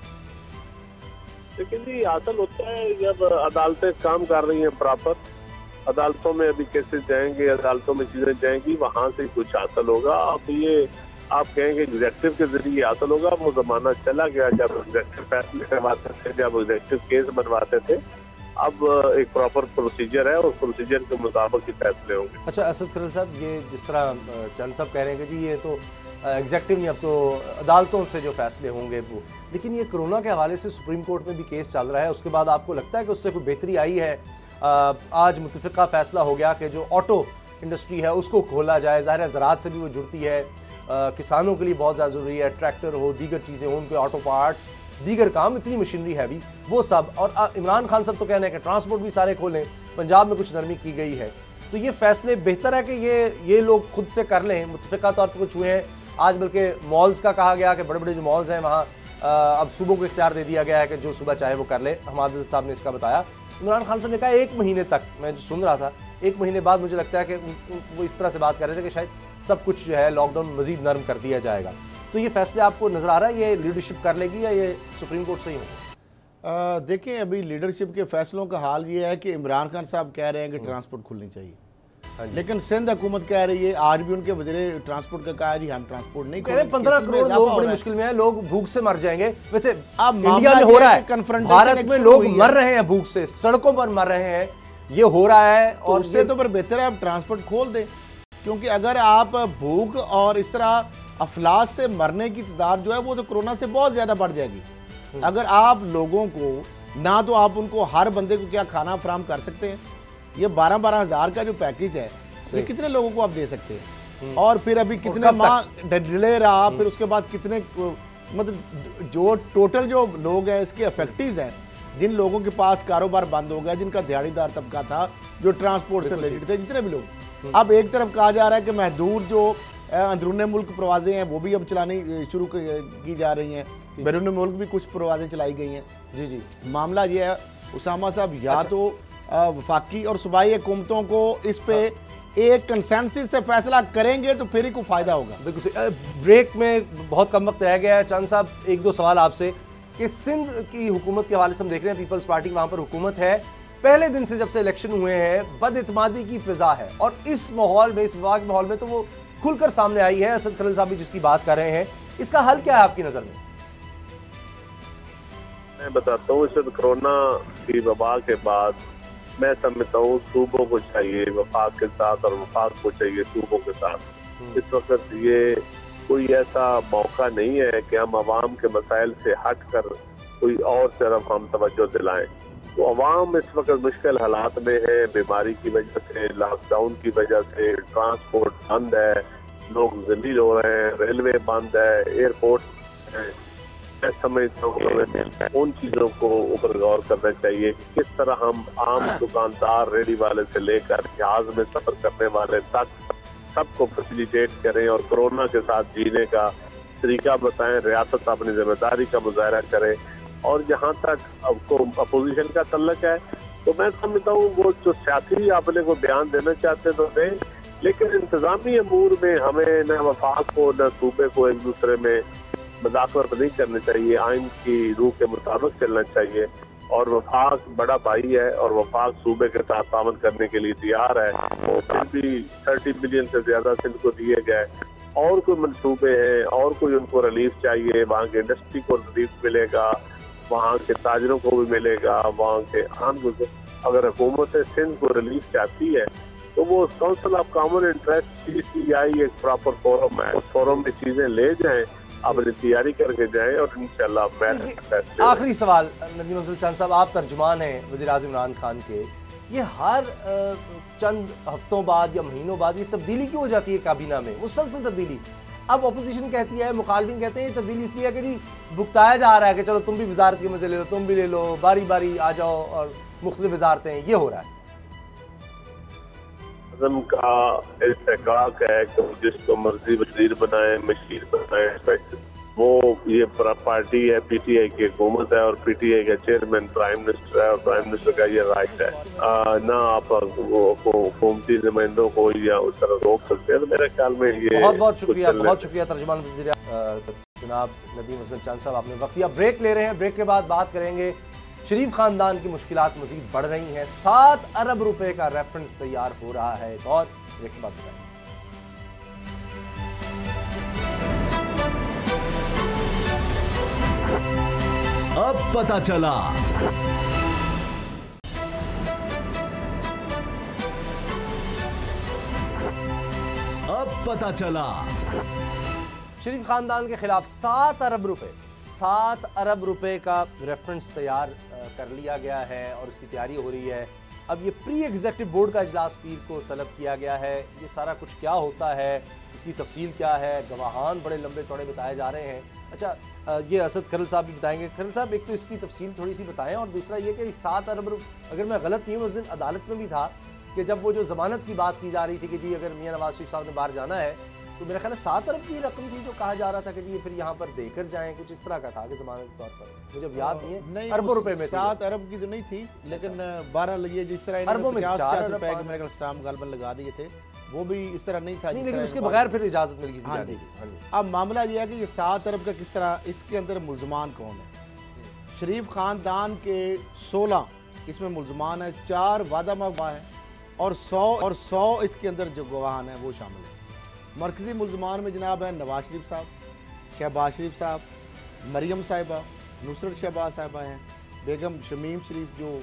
लेकिन जी हासिल होता है जब अदालतें काम कर रही हैं प्रॉपर, अदालतों में अभी केसेस जाएंगे, अदालतों में चीज़ें जाएंगी, वहाँ से कुछ हासिल होगा। अब ये आप कहेंगे एग्जेक्टिव के जरिए हासिल होगा, वो जमाना चला गया जब एग्जेक्टिव फैसले करवाते थे, जब एग्जेक्टिव केस बनवाते थे। अब एक प्रॉपर प्रोसीजर है, उस प्रोसीजर के मुताबिक ही फैसले होंगे। अच्छा असद खरल साहब, ये जिस तरह चंद साहब कह रहे हैं कि जी ये तो एग्जेक्टिव नहीं, अब तो अदालतों से जो फैसले होंगे वो, लेकिन ये कोरोना के हवाले से सुप्रीम कोर्ट में भी केस चल रहा है, उसके बाद आपको लगता है कि उससे कोई बेहतरी आई है? आज मुतफ़िका फैसला हो गया कि जो ऑटो इंडस्ट्री है उसको खोला जाए, ज़ाहिर है ज़राअत से भी वो जुड़ती है, किसानों के लिए बहुत ज़्यादा ज़रूरी है, ट्रैक्टर हो, दीगर चीज़ें हो, उनके ऑटो पार्ट्स, दीगर काम, इतनी मशीनरी है भी वो सब। और इमरान खान साहब तो कहने हैं कि ट्रांसपोर्ट भी सारे खोलें, पंजाब में कुछ नरमी की गई है, तो ये फैसले बेहतर है कि ये लोग खुद से कर लें, मुतफ़िका तौर पर कुछ हुए हैं। आज बल्कि मॉल्स का कहा गया कि बड़े बड़े जो मॉल्स हैं वहाँ अब सूबों को इख्तियार दे दिया गया है कि जो सुबह चाहे वो कर ले। हमाद साहब ने इसका बताया। इमरान खान साहब ने कहा 1 महीने तक, मैं जो सुन रहा था 1 महीने बाद मुझे लगता है कि वो इस तरह से बात कर रहे थे कि शायद सब कुछ जो है लॉकडाउन मजीद नरम कर दिया जाएगा। तो ये फैसले आपको नज़र आ रहा है ये लीडरशिप कर लेगी या ये सुप्रीम कोर्ट से ही होगा? देखिए अभी लीडरशिप के फैसलों का हाल ये है कि इमरान खान साहब कह रहे हैं कि ट्रांसपोर्ट खुलनी चाहिए, लेकिन सिंध हुकूमत कह रही है, आज भी उनके वज़ीर ट्रांसपोर्ट का कहा है जी हम ट्रांसपोर्ट नहीं करें। 15 करोड़ लोग बड़ी मुश्किल में हैं, लोग भूख से मर जाएंगे। वैसे अब इंडिया में हो रहा है, भारत में लोग मर रहे हैं भूख से, सड़कों पर मर रहे हैं, ये हो रहा है। और उससे तो फिर बेहतर है आप ट्रांसपोर्ट खोल दें, क्योंकि अगर आप भूख और इस तरह अफलास से मरने की तादाद जो है वो तो कोरोना से बहुत ज़्यादा बढ़ जाएगी। अगर आप लोगों को ना तो आप उनको हर बंदे को क्या खाना फराहम कर सकते हैं, ये 12-12 हज़ार का जो पैकेज है ये कितने लोगों को आप दे सकते हैं? और फिर अभी कितने माह डिले रहा, फिर उसके बाद कितने मतलब जो टोटल जो लोग हैं इसके अफेक्टिव हैं, जिन लोगों के पास कारोबार बंद हो गया, जिनका दिहाड़ीदार तबका था, जो ट्रांसपोर्ट से रिलेटेड थे, जितने भी लोग, अब एक तरफ कहा जा रहा है कि महदूद जो अंदरून मुल्क प्रवाजें हैं वो भी अब चलानी शुरू की जा रही हैं, बैरून मुल्क भी कुछ प्रवाजें चलाई गई हैं। जी जी, मामला ये है उसामा साहब, या तो वफाकी और सूबाई हुकूमतों को इस पे एक कंसेंसस से फैसला करेंगे तो फिर ही कोई फायदा होगा। बिल्कुल। ब्रेक में बहुत कम वक्त रह गया है, चंद साहब 1-2 सवाल आपसे कि सिंध की हुकूमत के हवाले से हम देख रहे हैं पीपल्स पार्टी वहाँ पर हुकूमत है, पहले दिन से जब से इलेक्शन हुए हैं बदइतमादी की फिजा है, और इस माहौल में, इस वबा के माहौल में तो वो खुलकर सामने आई है। असद खरल साहब भी जिसकी बात कर रहे हैं, इसका हल क्या है आपकी नज़र में? मैं बताता हूँ, इस कोरोना की वबा के बाद मैं समझता हूँ सूबों को चाहिए वफाक के साथ और वफाक को चाहिए सूबों के साथ। इस वक्त ये कोई ऐसा मौका नहीं है कि हम आवाम के मसाइल से हट कर कोई और तरफ हम तवज्जो दिलाएं। तो आवाम इस वक्त मुश्किल हालात में है, बीमारी की वजह से, लॉकडाउन की वजह से, ट्रांसपोर्ट बंद है, लोग जलील हो रहे हैं, रेलवे बंद है, एयरपोर्ट है। मैं समझता हूँ हमें उन चीज़ों को ऊपर गौर करना चाहिए कि किस तरह हम आम दुकानदार, रेडी वाले से लेकर जहाज में सफर करने वाले तक सबको फैसिलिटेट करें और कोरोना के साथ जीने का तरीका बताएं, रियासत अपनी जिम्मेदारी का मुजाहरा करे। और जहाँ तक आपको अपोजिशन का तल्लक है तो मैं समझता हूँ वो जो सियासी आपने को बयान देना चाहते तो दें, लेकिन इंतजामी अमूर में हमें न वफाक को न सूबे को एक दूसरे में मदाखलत नहीं करनी चाहिए, आइन की रूह के मुताबिक चलना चाहिए। और वफाक बड़ा भाई है और वफाक सूबे के साथ तामन करने के लिए तैयार है। और फिर भी 30 बिलियन से ज्यादा सिंध को दिए गए, और कोई मनसूबे हैं और कोई उनको रिलीफ चाहिए, वहाँ की इंडस्ट्री को रिलीफ मिलेगा, वहाँ के ताजरों को भी मिलेगा, वहाँ के आम अगर हुकूमत सिंध को रिलीफ चाहती है तो वो council of common interest CCI एक प्रॉपर फोरम है, उस फोरम में चीजें ले जाएं, अपनी तैयारी करके जाएं और इंशाल्लाह मैं। आखिरी सवाल नदीम अब्दुल चांद साहब, आप तर्जुमान हैं वज़ीर आज़म इमरान खान के, ये हर चंद हफ्तों बाद या महीनों बाद ये तब्दीली क्यों हो जाती है काबीना में, मुसलसल तब्दीली? अब अपोजिशन कहती है, मुखालफिन कहते हैं ये तब्दीली इसलिए कि जी भुगताया जा रहा है कि चलो तुम भी वजारत के मजे ले लो, तुम भी ले लो, बारी बारी आ जाओ और मुख्तलिफ वजारतें, ये हो रहा है। आज़म का इस्तेकाक है कि जिसको मर्जी वजीर बनाए, मशीर बनाए, वो ये पार्टी है, पीटीआई की हुकूमत है और पीटीआई का चेयरमैन प्राइम मिनिस्टर है और प्राइम मिनिस्टर का ये राइट है। ना आप हुकूमती नुमाइंदों को या उस तरह रोक सकते हैं। तो मेरे ख्याल में ये बहुत शुक्रिया तर्जुमान वज़ीर जनाब नदीम अफजल चांद साहब, आपने वक्त दिया। ब्रेक ले रहे हैं, ब्रेक के बाद बात करेंगे। शरीफ खानदान की मुश्किलात मजीद बढ़ रही हैं, 7 अरब रुपए का रेफरेंस तैयार हो रहा है। एक और ब्रेक के बाद बताएंगे। अब पता चला। अब पता चला। शरीफ खानदान के खिलाफ 7 अरब रुपए का रेफरेंस तैयार कर लिया गया है और इसकी तैयारी हो रही है। अब ये प्री एग्जीक्यूटिव बोर्ड का इजलास पीर को तलब किया गया है। ये सारा कुछ क्या होता है, इसकी तफसील क्या है, गवाहान बड़े लंबे चौड़े बताए जा रहे हैं। अच्छा, ये असद खरल साहब भी बताएंगे। खरल साहब, एक तो इसकी तफसील थोड़ी सी बताएं और दूसरा ये कि 7 अरब रुपये, अगर मैं गलत नहीं हूँ, उस दिन अदालत में भी था कि जब वो जो ज़मानत की बात की जा रही थी कि जी अगर मियां नवाज शरीफ साहब ने बाहर जाना है तो मेरा ख्याल है 7 अरब की रकम थी जो कहा जा रहा था कि जी फिर यहाँ पर देकर जाएं, कुछ इस तरह का था कि ज़मानत के तौर पर, मुझे अब याद नहीं है। अरबों रुपए में 7 अरब की तो नहीं थी, लेकिन 12 लगी, जिस तरह अरबों में 50 रुपए के मेरे स्टाम्प गालबन लगा दिए थे, वो भी इस तरह नहीं था। नहीं, लेकिन उसके बगैर फिर इजाजत मिल गई। हाँ जी। अब मामला ये है कि ये 7 अरब का किस तरह, इसके अंदर मुल्जमान कौन है? शरीफ खानदान के 16 इसमें मुल्जमान है, 4 वादा मगवा है और 100 इसके अंदर जो गवाहान है वो शामिल है। मरकजी मुल्जमान में जनाब है नवाज शरीफ साहब, शहबाज शरीफ साहब, मरियम साहिबा, नुसरत शहबाज साहिबा हैं, बेगम शमीम शरीफ जो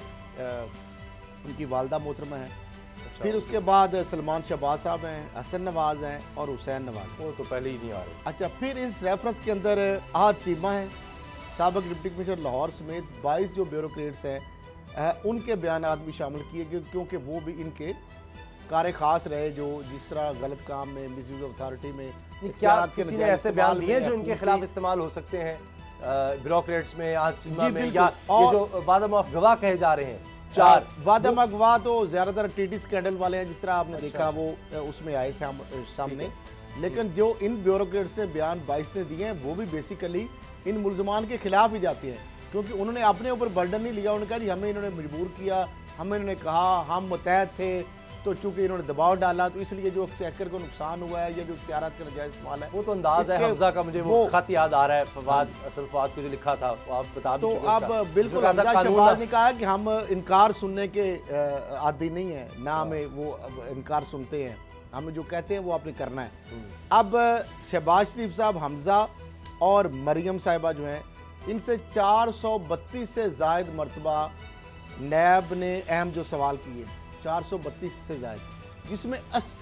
उनकी वालदा मोहतरमा है। फिर उसके बाद सलमान शहबाज साहब हैं, हसन नवाज हैं और हुसैन नवाज। वो तो पहले ही नहीं आ रहे। अच्छा, फिर इस रेफरेंस के अंदर आहद चीमा हैं, साबिक डिप्टी कमिश्नर लाहौर समेत 22 जो ब्यूरोक्रेट्स हैं उनके बयान भी शामिल किए गए, क्योंकि वो भी इनके कार खास रहे जो जिस तरह गलत काम में, मिसयूज ऑफ अथॉरिटी में। क्या किसी ने ऐसे बयान दिए जो इनके खिलाफ इस्तेमाल हो सकते हैं ब्यूरोक्रेट्स में, आहद चीमा में, या ये जो वादा माफ गवाह कहे जा रहे हैं? 4 वादा मगवा तो ज्यादातर टीटी स्कैंडल वाले हैं, जिस तरह आपने देखा वो उसमें आए सामने। लेकिन जो इन ब्यूरोक्रेट्स ने बयान 22 ने दिए हैं वो भी बेसिकली इन मुल्जमान के खिलाफ ही जाते हैं, क्योंकि उन्होंने अपने ऊपर बर्डन नहीं लिया। उन्होंने कहा जी हमें इन्होंने मजबूर किया, हमें इन्होंने कहा, हम मुतहद थे, तो चूंकि इन्होंने दबाव डाला तो इसलिए जो एक्सचेकर को नुकसान हुआ है या जो इख्तियारात का नजायज इस्तेमाल है। वो तो अंदाज है हमजा का, मुझे वो खत याद आ रहा है, फवाद असल फवाद को जो लिखा था वो आप बता दो। तो अब बिल्कुल हमजा शहबाज ने कहा कि हम इनकार सुनने के आदी नहीं है, ना हमें वो इनकार सुनते हैं, हमें जो कहते हैं वो आपने करना है। अब शहबाज शरीफ साहब, हमजा और मरियम साहिबा जो हैं, इनसे 432 से जायद मरतबा नैब ने अहम जो सवाल किए, 432 से जायद, जिसमें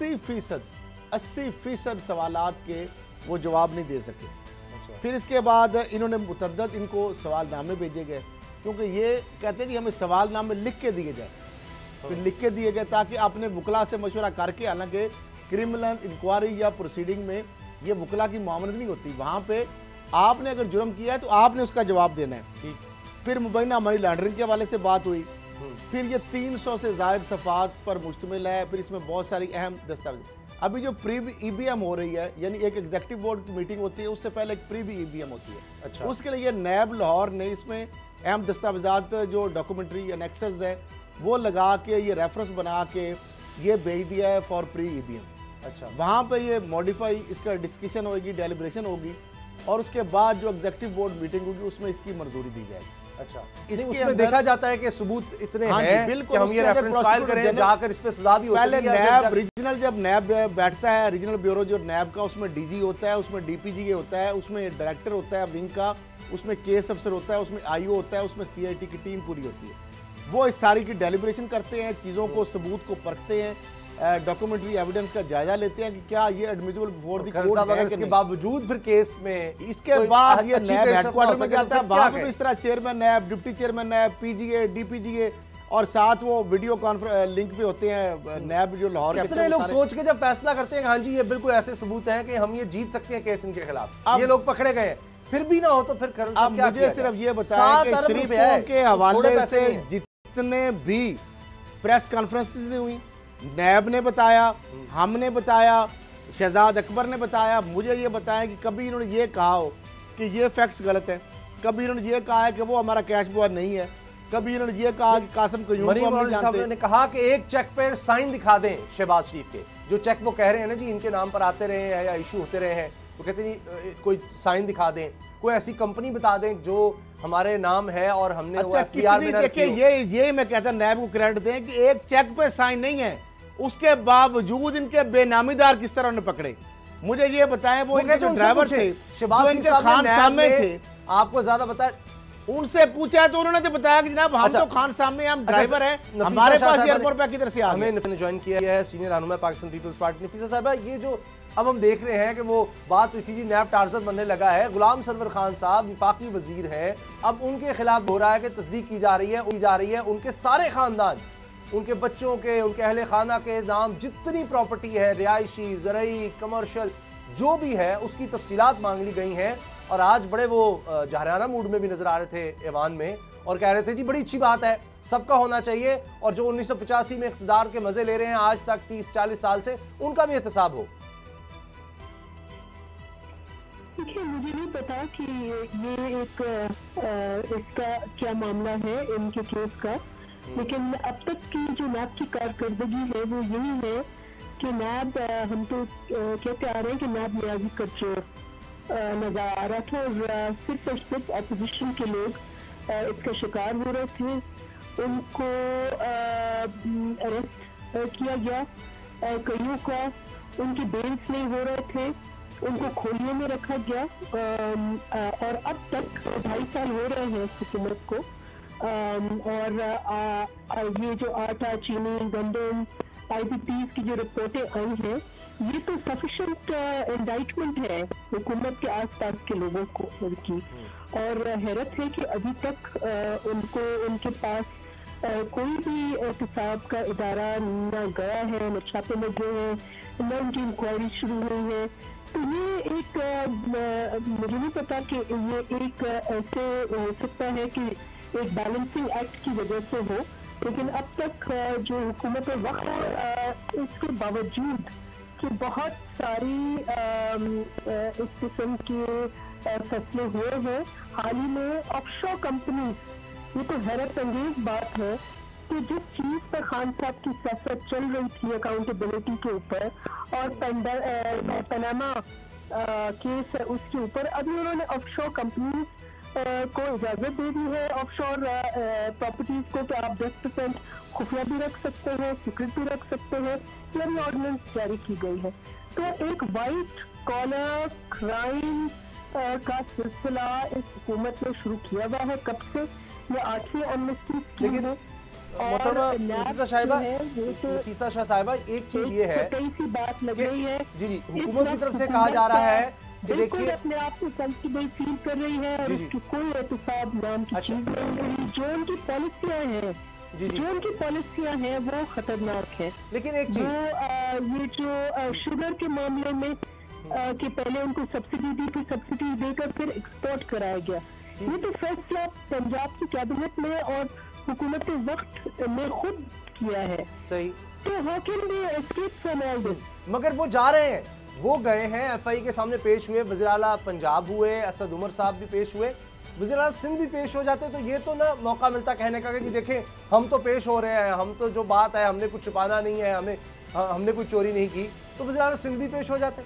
80% सवालात के वो जवाब नहीं दे सके। अच्छा। फिर इसके बाद इन्होंने मुतद्दद इनको सवालनामे भेजे गए, क्योंकि ये कहते हैं कि हमें सवालनामे लिख के दिए जाए। फिर लिख के दिए गए ताकि अपने वकला से मशवरा करके, हालांकि क्रिमिनल इंक्वायरी या प्रोसीडिंग में ये वकला की मामलत नहीं होती, वहाँ पे आपने अगर जुर्म किया है तो आपने उसका जवाब देना है। फिर मुबैना मनी लॉन्ड्रिंग के हवाले से बात हुई। फिर ये 300 से ज़ायद सफ़ात पर मुश्तमिल है। फिर इसमें बहुत सारी अहम दस्तावेज। अभी जो प्री ईवीएम हो रही है, यानी एक एग्जीक्यूटिव बोर्ड की मीटिंग होती है, उससे पहले एक प्री ईवीएम होती है। अच्छा। उसके लिए नैब लाहौर ने इसमें अहम दस्तावेजात जो डॉक्यूमेंट्री एनेक्सेस है वो लगा के ये रेफरेंस बना के ये भेज दिया है फॉर प्री ईवीएम। अच्छा। वहाँ पर ये मॉडिफाई, इसका डिस्कशन होगी, डेलिब्रेशन होगी और उसके बाद जो एग्जीक्यूटिव बोर्ड मीटिंग होगी उसमें इसकी मंजूरी दी जाएगी। अच्छा, इसमें देखा जाता है कि सबूत इतने हैं कि हम ये रेफरेंस फाइल करें, जाकर इस पे सजा भी हो सकती है। पहले नैब रीजनल, जब नैब बैठता है, रीजनल ब्यूरो जो नैब का, उसमें डीजी होता है, उसमें डीपीजी होता है, उसमें डायरेक्टर होता है विंग का, उसमें केस अफसर होता है, उसमें आईओ होता है, उसमें सीआईटी की टीम पूरी होती है। वो इस सारी की डेलिब्रेशन करते हैं, चीज़ों को, सबूत को परखते हैं, डॉक्यूमेंट्री एविडेंस का जायजा लेते हैं कि क्या ये एडमिसिबल बिफोर द कोर्ट है। इसके बावजूद फिर केस में इसके बाद ये नैब हेडक्वार्टर में जाता है, वहां पर इस तरह chairman NAB, deputy chairman NAB, PGA, DPGA और साथ वो वीडियो कॉन्फ्रेंस लिंक पे होते हैं नैब जो लाहौर के। कितने लोग सोच के जब फैसला करते हैं हाँ जी ये बिल्कुल ऐसे सबूत हैं कि हम ये जीत सकते हैं केस इनके खिलाफ, ये लोग पकड़े गए, फिर भी ना हो तो फिर मुझे सिर्फ ये बताया कि शरीफों के हवाले से जितने भी प्रेस कॉन्फ्रेंसेस हुई, नैब ने बताया, हमने बताया, शहजाद अकबर ने बताया, मुझे ये बताया कि कभी इन्होंने ये कहा हो कि ये फैक्ट्स गलत है, कभी इन्होंने ये कहा है कि वो हमारा कैश बॉय नहीं है, कभी इन्होंने ये कहा कि कासिम क्यूम को हम नहीं जानते। ने कहा कि एक चेक पे साइन दिखा दें शहबाज शरीफ के, जो चेक वो कह रहे हैं ना जी इनके नाम पर आते रहे हैं या इशू होते रहे हैं, वो कहते हैं कोई साइन दिखा दें, कोई ऐसी कंपनी बता दें जो हमारे नाम है और हमने अच्छा, देखिए ये मैं कहता नैब को क्रेडिट दें कि एक चेक पे साइन नहीं है, उसके बावजूद इनके बेनामीदार किस तरह उन्हें पकड़े। मुझे ये बताएं वो इनके जो ड्राइवर थे, जो इनके खान सामे थे, आपको ज्यादा बताया, उनसे पूछा तो उन्होंने तो बताया कि जनाब हम तो खान सामे हम ड्राइवर हैं, हमारे पास एयरपोर्ट पे किधर से आ गए। हमें ज्वाइन किया है सीनियर रहनुमा पाकिस्तान पीपल्स पार्टी। नफीसा साहिबा, ये जो अब हम देख रहे हैं कि वो बात हुई थी जी नैब टारगेट बनने लगा है, गुलाम सरवर खान साहब विफाकी वजीर हैं, अब उनके खिलाफ हो रहा है कि तस्दीक की जा रही है, उनके सारे खानदान, उनके बच्चों के, उनके अहले खाना के नाम जितनी प्रॉपर्टी है, रिहायशी, ज़रई, कमर्शियल जो भी है, उसकी तफसीलात मांग ली गई हैं। और आज बड़े वो जहराना मूड में भी नजर आ रहे थे ऐवान में और कह रहे थे जी बड़ी अच्छी बात है, सबका होना चाहिए, और जो 1985 में इख्तिदार के मजे ले रहे हैं आज तक 30-40 साल से, उनका भी एहतसाब हो। देखिए, मुझे नहीं पता कि ये एक इसका क्या मामला है इनके केस का, लेकिन अब तक की जो नैब की कारकर्दगी है वो यही है कि नैब, हम तो कहते आ रहे हैं कि नैब न्याजी का जो नजर आ रहा था और सिर्फ और सिर्फ अपोजिशन के लोग इसका शिकार हो रहे थे, उनको अरेस्ट किया गया, कईयों का उनके बेल्स नहीं हो रहे थे, उनको खोलियों में रखा गया, और अब तक 2.5 साल हो रहे हैं इस हुकूमत को। और ये जो आटा, चीनी, गंदम, IBPs की जो रिपोर्टें आई हैं, ये तो सफिशिएंट इंडाइटमेंट है हुकूमत के आसपास के लोगों को उनकी, और हैरत है कि अभी तक उनको उनके पास कोई भी एहतसाब का इदारा न गया है, न छापे लगे हैं, न उनकी इंक्वायरी शुरू हुई है। तो ये एक मुझे नहीं पता कि ये एक ऐसे हो सकता है कि एक बैलेंसिंग एक्ट की वजह से हो, लेकिन अब तक जो हुकूमत वक्त है, इसके बावजूद कि बहुत सारी इस किस्म के फैसले हुए हैं हाल ही में ऑफशोर कंपनी, ये तो हैरत अंगेज बात है कि जिस चीज पर खान साहब की सियासत चल रही थी अकाउंटेबिलिटी के ऊपर और पनामा केस है उसके ऊपर, अभी उन्होंने ऑफशोर कंपनी को इजाजत दे दी है ऑफशोर प्रॉपर्टीज को कि आप 10% खुफिया भी रख सकते हैं, सीक्रेट भी रख सकते हैं, यह भी ऑर्डिनेंस जारी की गई है। तो एक वाइट कॉलर क्राइम का सिलसिला इस हुकूमत ने शुरू किया हुआ है। कब से? ये 8वीं एमनेस्टी स्कीम है। नफीसा शाह साहिबा, एक चीज ये है, कई सी बात लग रही है जी जी, हुकूमत की तरफ से कहा जा रहा है कि देखिए अपने आप को कंफर्टेबल फील कर रही है और उसकी कोई एहतसाब नाम की चीज नहीं, जो उनकी पॉलिसियां हैं, जो उनकी पॉलिसियां हैं वो खतरनाक है। लेकिन एक चीज ये जो शुगर के मामले में कि पहले उनको सब्सिडी दी, फिर सब्सिडी देकर फिर एक्सपोर्ट कराया गया, ये तो फैसला पंजाब की कैबिनेट में और हुकूमत वक्त ने खुद किया है। सही, तो how can they escape from all this? मगर वो जा रहे हैं, वो गए हैं, FI के सामने पेश हुए, वज़ीर आला पंजाब हुए, असद उमर साहब भी पेश हुए, वज़ीर आला सिंध भी पेश हो जाते, तो ये तो ना मौका मिलता कहने का कि देखें हम तो पेश हो रहे हैं, हम तो जो बात है हमने कुछ छुपाना नहीं है, हमने कोई चोरी नहीं की, तो वज़ीर आला सिंध भी पेश हो जाते।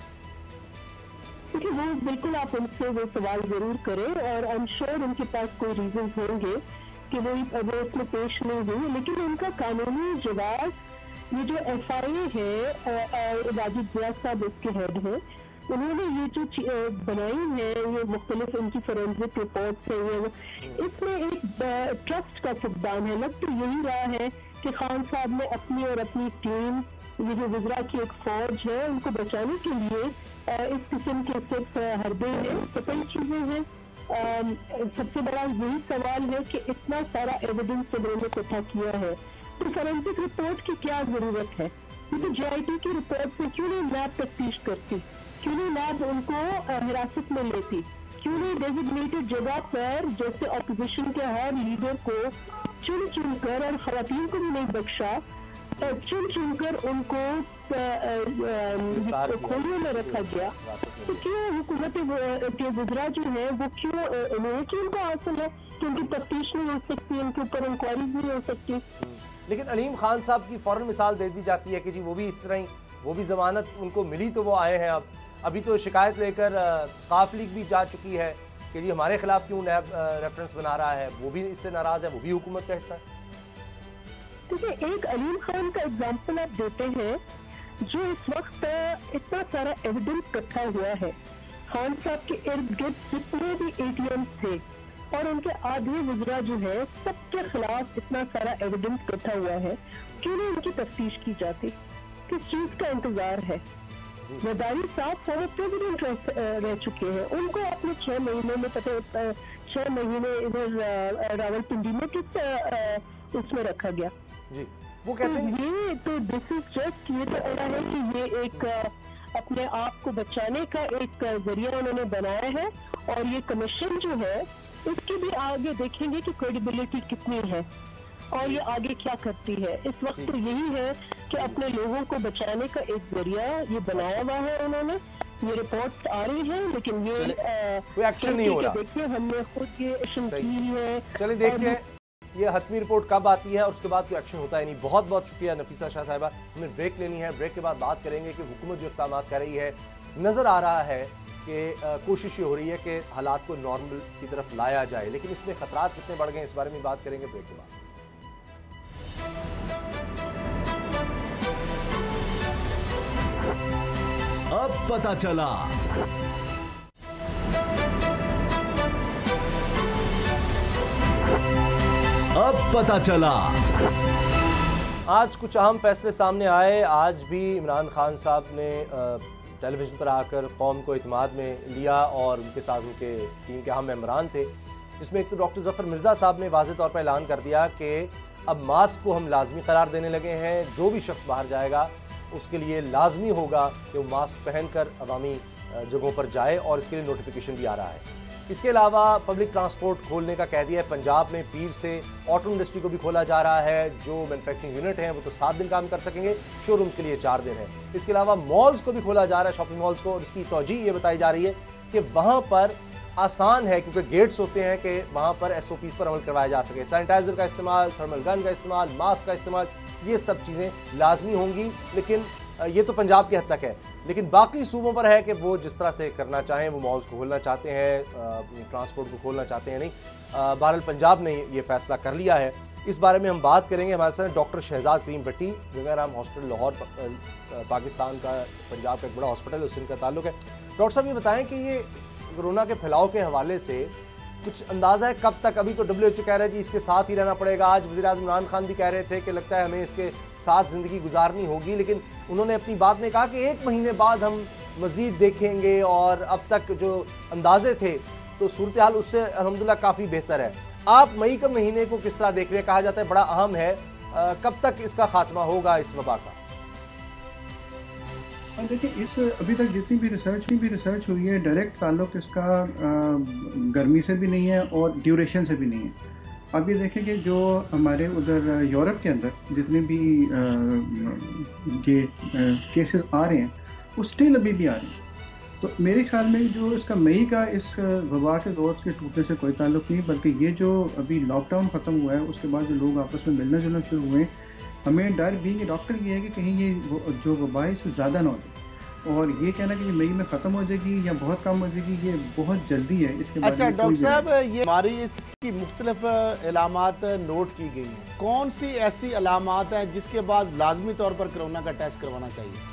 देखिए वो बिल्कुल आप उनसे वो सवाल जरूर करें और आई एम श्योर उनके पास कोई रीजन होंगे कि वो इसमें पेश नहीं हुई, लेकिन उनका कानूनी जवाब, ये जो FIA है, वाजिद जिया साहब इसके हेड है, उन्होंने ये जो बनाई है, ये मुख्तलिफ इनकी फोरेंसिक रिपोर्ट्स है, ये इसमें एक ट्रस्ट का फुकदान है। लग तो यही रहा है कि खान साहब ने अपनी और अपनी टीम, ये जो वज़रा की एक फौज है, उनको बचाने के लिए इस किस्म के सिर्फ हरबे हैं, तो कई चीजें हैं। सबसे बड़ा यही सवाल है कि इतना सारा एविडेंस उन्होंने इकट्ठा किया है, तो फोरेंसिक रिपोर्ट की क्या जरूरत है? तो JIT की रिपोर्ट से क्यों नहीं लैब तफ्तीश करती, क्यों नहीं लैब उनको हिरासत में लेती, क्यों नहीं डेजिग्नेटेड जगह पर जैसे अपोजिशन के हर लीडर को चुन चुन कर और खवातीन को भी नहीं बख्शा, चुनकर उनको खोलियों में रखा गया। तो क्यों हुकूमत के गुजरा जो है वो क्यों उनको हासिल है कि उनकी तफ्तीश नहीं हो सकती, उनके ऊपर इंक्वायरी नहीं हो सकती। लेकिन अलीम खान साहब की फ़ौरन मिसाल दे दी जाती है कि जी वो भी इस तरह ही, वो भी ज़मानत उनको मिली तो वो आए हैं। अब अभी तो शिकायत लेकर काफ लीग भी जा चुकी है कि जी हमारे खिलाफ क्यों नैब रेफरेंस बना रहा है, वो भी इससे नाराज़ है, वो भी हुकूमत का हिस्सा है। देखिए, एक अलीम खान का एग्जाम्पल आप देते हैं जो इस वक्त इतना सारा एविडेंस इकट्ठा हुआ है। खान साहब के इर्द गिर्द जितने भी ATM थे और उनके आधे वज़रा जो है सबके खिलाफ इतना सारा एविडेंस इकट्ठा हुआ है, क्यों नहीं उनकी तफ्तीश की जाती? किस चीज का इंतजार है? वदाई साहब फॉर्मर प्रेसिडेंट रह चुके हैं, उनको अपने 6 महीने में पता होता है, 6 महीने इधर रावलपिंडी में किस उसमें रखा गया जी। वो कहते हैं ये तो दिस इज जस्ट, ये तो ऐसा है कि ये एक अपने आप को बचाने का एक जरिया उन्होंने बनाया है। और ये कमीशन जो है इसकी भी आगे देखेंगे कि क्रेडिबिलिटी कितनी है और ये आगे क्या करती है। इस वक्त तो यही है कि अपने लोगों को बचाने का एक जरिया ये बनाया हुआ है उन्होंने। ये रिपोर्ट आ रही है लेकिन ये कोई एक्शन नहीं हो रहा। देखिए, हमने खुद ये एक्शन की है। चलिए देखते हैं ये हतमी रिपोर्ट कब आती है और उसके बाद कोई एक्शन होता है नहीं। बहुत बहुत शुक्रिया नफीसा शाह साहिबा। हमें ब्रेक लेनी है, ब्रेक के बाद बात करेंगे कि हुकूमत जो इक़दाम कर रही है, नज़र आ रहा है कि कोशिश ये हो रही है कि हालात को नॉर्मल की तरफ लाया जाए, लेकिन इसमें खतरात कितने बढ़ गए इस बारे में बात करेंगे ब्रेक के बाद। अब पता चला। अब पता चला। आज कुछ अहम फैसले सामने आए। आज भी इमरान खान साहब ने टेलीविज़न पर आकर कौम को इत्मीनान में लिया और उनके साथ उनके टीम के अहम मेंबरान थे, जिसमें एक तो डॉक्टर ज़फ़र मिर्ज़ा साहब ने वाज़ेह तौर पर ऐलान कर दिया कि अब मास्क को हम लाजमी करार देने लगे हैं। जो भी शख्स बाहर जाएगा उसके लिए लाजमी होगा कि वो मास्क पहनकर अवामी जगहों पर जाए और इसके लिए नोटिफिकेशन भी आ रहा है। इसके अलावा पब्लिक ट्रांसपोर्ट खोलने का कह दिया है। पंजाब में पीर से ऑटो इंडस्ट्री को भी खोला जा रहा है। जो मैन्युफैक्चरिंग यूनिट हैं वो तो 7 दिन काम कर सकेंगे, शोरूम्स के लिए 4 दिन है। इसके अलावा मॉल्स को भी खोला जा रहा है, शॉपिंग मॉल्स को, और इसकी तौजीह ये बताई जा रही है कि वहाँ पर आसान है क्योंकि गेट्स होते हैं कि वहाँ पर SOPs पर अमल करवाया जा सके। सैनिटाइज़र का इस्तेमाल, थर्मल गन का इस्तेमाल, मास्क का इस्तेमाल, ये सब चीज़ें लाजमी होंगी। लेकिन ये तो पंजाब की हद तक है, लेकिन बाकी सूबों पर है कि वो जिस तरह से करना चाहें, वो मॉल्स को खोलना चाहते हैं, ट्रांसपोर्ट को खोलना चाहते हैं नहीं। बहरहाल पंजाब ने ये फैसला कर लिया है। इस बारे में हम बात करेंगे। हमारे साथ डॉक्टर शहजाद करीम भट्टी, गंगाराम हॉस्पिटल लाहौर पाकिस्तान का, पंजाब का एक बड़ा हॉस्पिटल है, उससे इनका ताल्लुक है। डॉक्टर साहब ये बताएं कि ये कोरोना के फैलाव के हवाले से कुछ अंदाज़ा है कब तक? अभी तो WHO कह रहे हैं जी इसके साथ ही रहना पड़ेगा। आज वज़ीर-ए-आज़म इमरान खान भी कह रहे थे कि लगता है हमें इसके साथ ज़िंदगी गुजारनी होगी, लेकिन उन्होंने अपनी बात में कहा कि 1 महीने बाद हम मज़ीद देखेंगे और अब तक जो अंदाजे थे तो सूरत हाल उससे अल्हम्दुलिल्लाह काफ़ी बेहतर है। आप मई के महीने को किस तरह देख रहे हैं? कहा जाता है बड़ा अहम है, कब तक इसका खात्मा होगा इस वबा का? देखिए, इस अभी तक जितनी भी रिसर्च हुई है, डायरेक्ट ताल्लुक इसका गर्मी से भी नहीं है और ड्यूरेशन से भी नहीं है। अब ये देखें कि जो हमारे उधर यूरोप के अंदर जितने भी ये केसेस आ रहे हैं वो स्टिल अभी भी आ रहे हैं। तो मेरे ख्याल में जो इसका मई का इस वबा के दौर के टूटने से कोई ताल्लुक नहीं, बल्कि ये जो अभी लॉकडाउन ख़त्म हुआ है उसके बाद जो लोग आपस में मिलना जुलना शुरू हुए, हमें डर भी कि डॉक्टर ये है कि कहीं ये जो वबा है इससे ज़्यादा ना हो जाए। और ये कहना कि ये मई में ख़त्म हो जाएगी या बहुत कम हो जाएगी, ये बहुत जल्दी है। इसके बाद अच्छा डॉक्टर साहब, ये हमारी इसकी मुख्तलिफ अलामात नोट की गई हैं। कौन सी ऐसी अलामात हैं जिसके बाद लाजमी तौर पर कोरोना का टेस्ट करवाना चाहिए?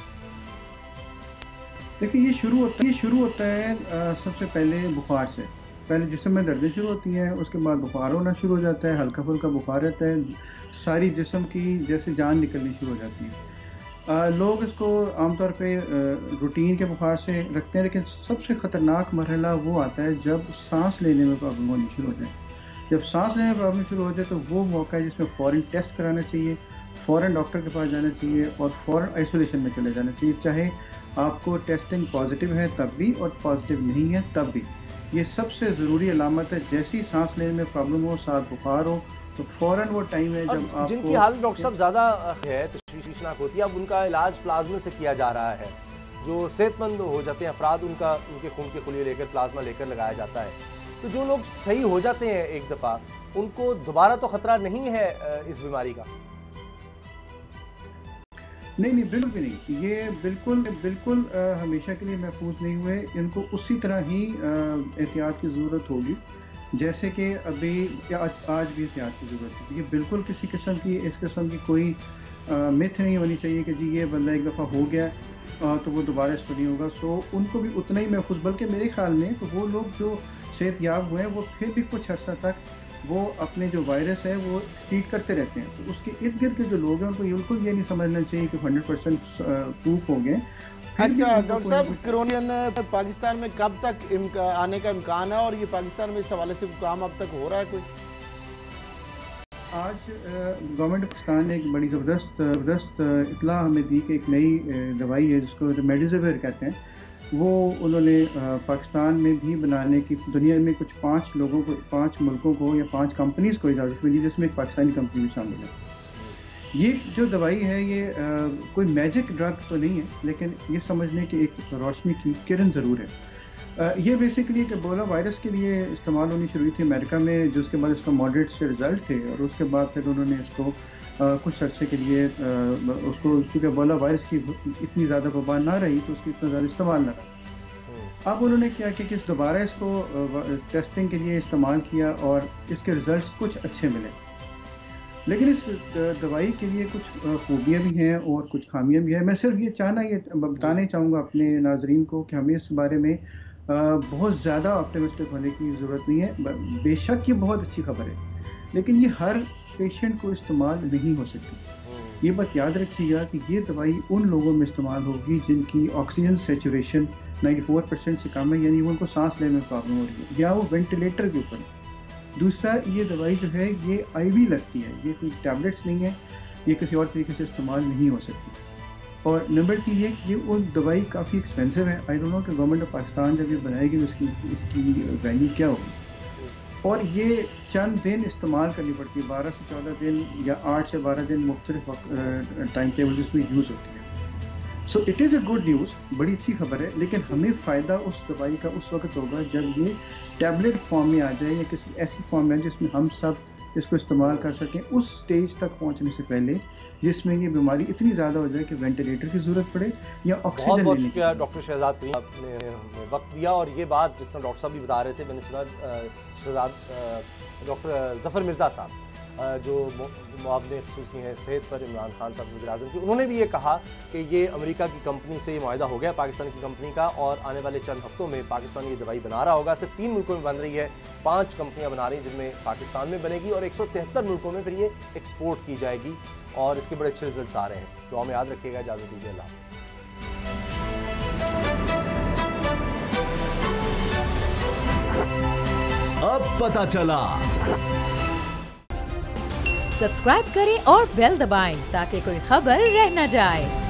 देखिए, ये शुरू होता है सबसे पहले बुखार से। पहले जिस्म में दर्दें शुरू होती हैं, उसके बाद बुखार होना शुरू हो जाता है, हल्का फुल्का बुखार रहता है, सारी जिस्म की जैसे जान निकलनी शुरू हो जाती है। लोग इसको आमतौर पे रूटीन के बुखार से रखते हैं, लेकिन सबसे ख़तरनाक मरहला वो आता है जब सांस लेने में प्रॉब्लम होनी शुरू हो जाए। जब सांस लेने में प्रॉब्लम शुरू हो जाए तो वो मौका है जिसमें फ़ौरन टेस्ट कराना चाहिए, फ़ौरन डॉक्टर के पास जाना चाहिए और फ़ौरन आइसोलेशन में चले जाना चाहिए। चाहे आपको टेस्टिंग पॉजिटिव है तब भी और पॉजिटिव नहीं है तब भी। ये सबसे ज़रूरी अलामत है। जैसी सांस लेने में प्रॉब्लम हो, साथ बुखार हो तो फौरन वो टाइम है जब आप जिनकी हालत डॉक्टर साहब ज़्यादा है तशवीशनाक होती है, अब उनका इलाज प्लाज्मा से किया जा रहा है। जो सेहतमंद हो जाते हैं अफराद उनके खून के खुलिये लेकर प्लाज्मा लेकर लगाया जाता है। तो जो लोग सही हो जाते हैं एक दफ़ा, उनको दोबारा तो ख़तरा नहीं है इस बीमारी का? नहीं, बिल्कुल भी नहीं। ये बिल्कुल हमेशा के लिए महफूज नहीं हुए। इनको उसी तरह ही एहतियात की ज़रूरत होगी जैसे कि अभी आज भी एहतियात की ज़रूरत है। ये बिल्कुल किसी किस्म की इस किस्म की कोई मिथ नहीं होनी चाहिए कि जी ये बंदा एक दफ़ा हो गया तो वो दोबारा इस पर नहीं होगा। सो उनको भी उतना ही महफूज, बल्कि मेरे ख्याल में तो वो लोग जो सेहतयाब हुए हैं वो फिर भी कुछ अर्सा तक वो अपने जो वायरस है वो ट्रीट करते रहते हैं। तो उसके इर्द गिर्द के जो लोग हैं उनको बिल्कुल ये नहीं समझना चाहिए कि 100% प्रूफ हो गए। अच्छा डॉक्टर साहब, कोरोना पाकिस्तान में कब तक आने का इम्कान है और ये पाकिस्तान में इस हवाले से काम अब तक हो रहा है कोई? आज गवर्नमेंट पाकिस्तान ने एक बड़ी ज़बरदस्त इतला हमें दी कि एक नई दवाई है जिसको रेमडेसिविर कहते हैं, वो उन्होंने पाकिस्तान में भी बनाने की दुनिया में कुछ 5 लोगों को, 5 मुल्कों को या 5 कंपनीज़ को इजाज़त मिली, जिसमें एक पाकिस्तानी कंपनी भी शामिल है। ये जो दवाई है ये कोई मैजिक ड्रग तो नहीं है, लेकिन ये समझने की एक रोशनी की किरण ज़रूर है। ये बेसिकली एक एबोला वायरस के लिए इस्तेमाल होनी शुरू हुई थी अमेरिका में, जिसके बाद इसका मॉडरेट से रिज़ल्ट थे और उसके बाद फिर उन्होंने इसको कुछ अर्से के लिए उसको, क्योंकि एबोला वायरस की इतनी ज़्यादा वबा ना रही तो उसकी इतना ज़्यादा इस्तेमाल ना रहा। अब उन्होंने क्या किया कि दोबारा इसको टेस्टिंग के लिए इस्तेमाल किया और इसके रिज़ल्ट कुछ अच्छे मिले। लेकिन इस दवाई के लिए कुछ खूबियाँ भी हैं और कुछ खामियाँ भी हैं। मैं सिर्फ ये बताना चाहूँगा अपने नाजरीन को कि हमें इस बारे में बहुत ज़्यादा ऑप्टिमिस्टिक होने की ज़रूरत नहीं है। बेशक ये बहुत अच्छी खबर है, लेकिन ये हर पेशेंट को इस्तेमाल नहीं हो सकती। ये बात याद रखिएगा कि ये दवाई उन लोगों में इस्तेमाल होगी जिनकी ऑक्सीजन सैचुरेशन 94% से कम है, यानी वो उनको सांस लेने में प्रॉब्लम हो रही है या वो वेंटिलेटर के ऊपर है। दूसरा, ये दवाई जो है ये IV लगती है, ये कोई टैबलेट्स नहीं है, ये किसी और तरीके से इस्तेमाल नहीं हो सकती। और नंबर 3 ये कि वो दवाई काफ़ी एक्सपेंसिव है। आई डोंट नो कि गवर्नमेंट ऑफ पाकिस्तान जब ये बनाएगी तो इसकी वैल्यू क्या होगी। और ये चंद दिन इस्तेमाल करनी पड़ती है, 12 से 14 दिन या 8 से 12 दिन मुख्तलिफ टाइम टेबल इसमें यूज़ होती है। So it is a good news, बड़ी अच्छी खबर है, लेकिन हमें फ़ायदा उस दवाई का उस वक्त होगा जब ये टैबलेट फॉर्म में आ जाए या किसी ऐसी फॉर्म में जिसमें हम सब इसको इस्तेमाल कर सकें, उस स्टेज तक पहुंचने से पहले जिसमें ये बीमारी इतनी ज़्यादा हो जाए कि वेंटिलेटर की ज़रूरत पड़े या ऑक्सीजन। बहुत शुक्रिया डॉक्टर शहजाद करीम, आपने वक्त दिया। और ये बात जिस तरह डॉक्टर साहब भी बता रहे थे, मैंने सुना शहजाद डॉक्टर ज़फ़र मिर्ज़ा साहब जो मुआवने ख़ुसूसी हैं सेहत पर इमरान खान साहब वज़ीर-ए-आज़म के, उन्होंने भी ये कहा कि ये अमेरिका की कंपनी से ये मुआहदा हो गया पाकिस्तान की कंपनी का, और आने वाले चंद हफ्तों में पाकिस्तान ये दवाई बना रहा होगा। सिर्फ 3 मुल्कों में बन रही है, 5 कंपनियां बना रही हैं जिनमें पाकिस्तान में बनेगी और 173 मुल्कों में फिर ये एक्सपोर्ट की जाएगी और इसके बड़े अच्छे रिजल्ट आ रहे हैं। तो हमें याद रखिएगा। इजाज़त दीजिए, अल्लाह हाफ़िज़। अब पता चला। सब्सक्राइब करें और बेल दबाएं ताकि कोई खबर रह न जाए।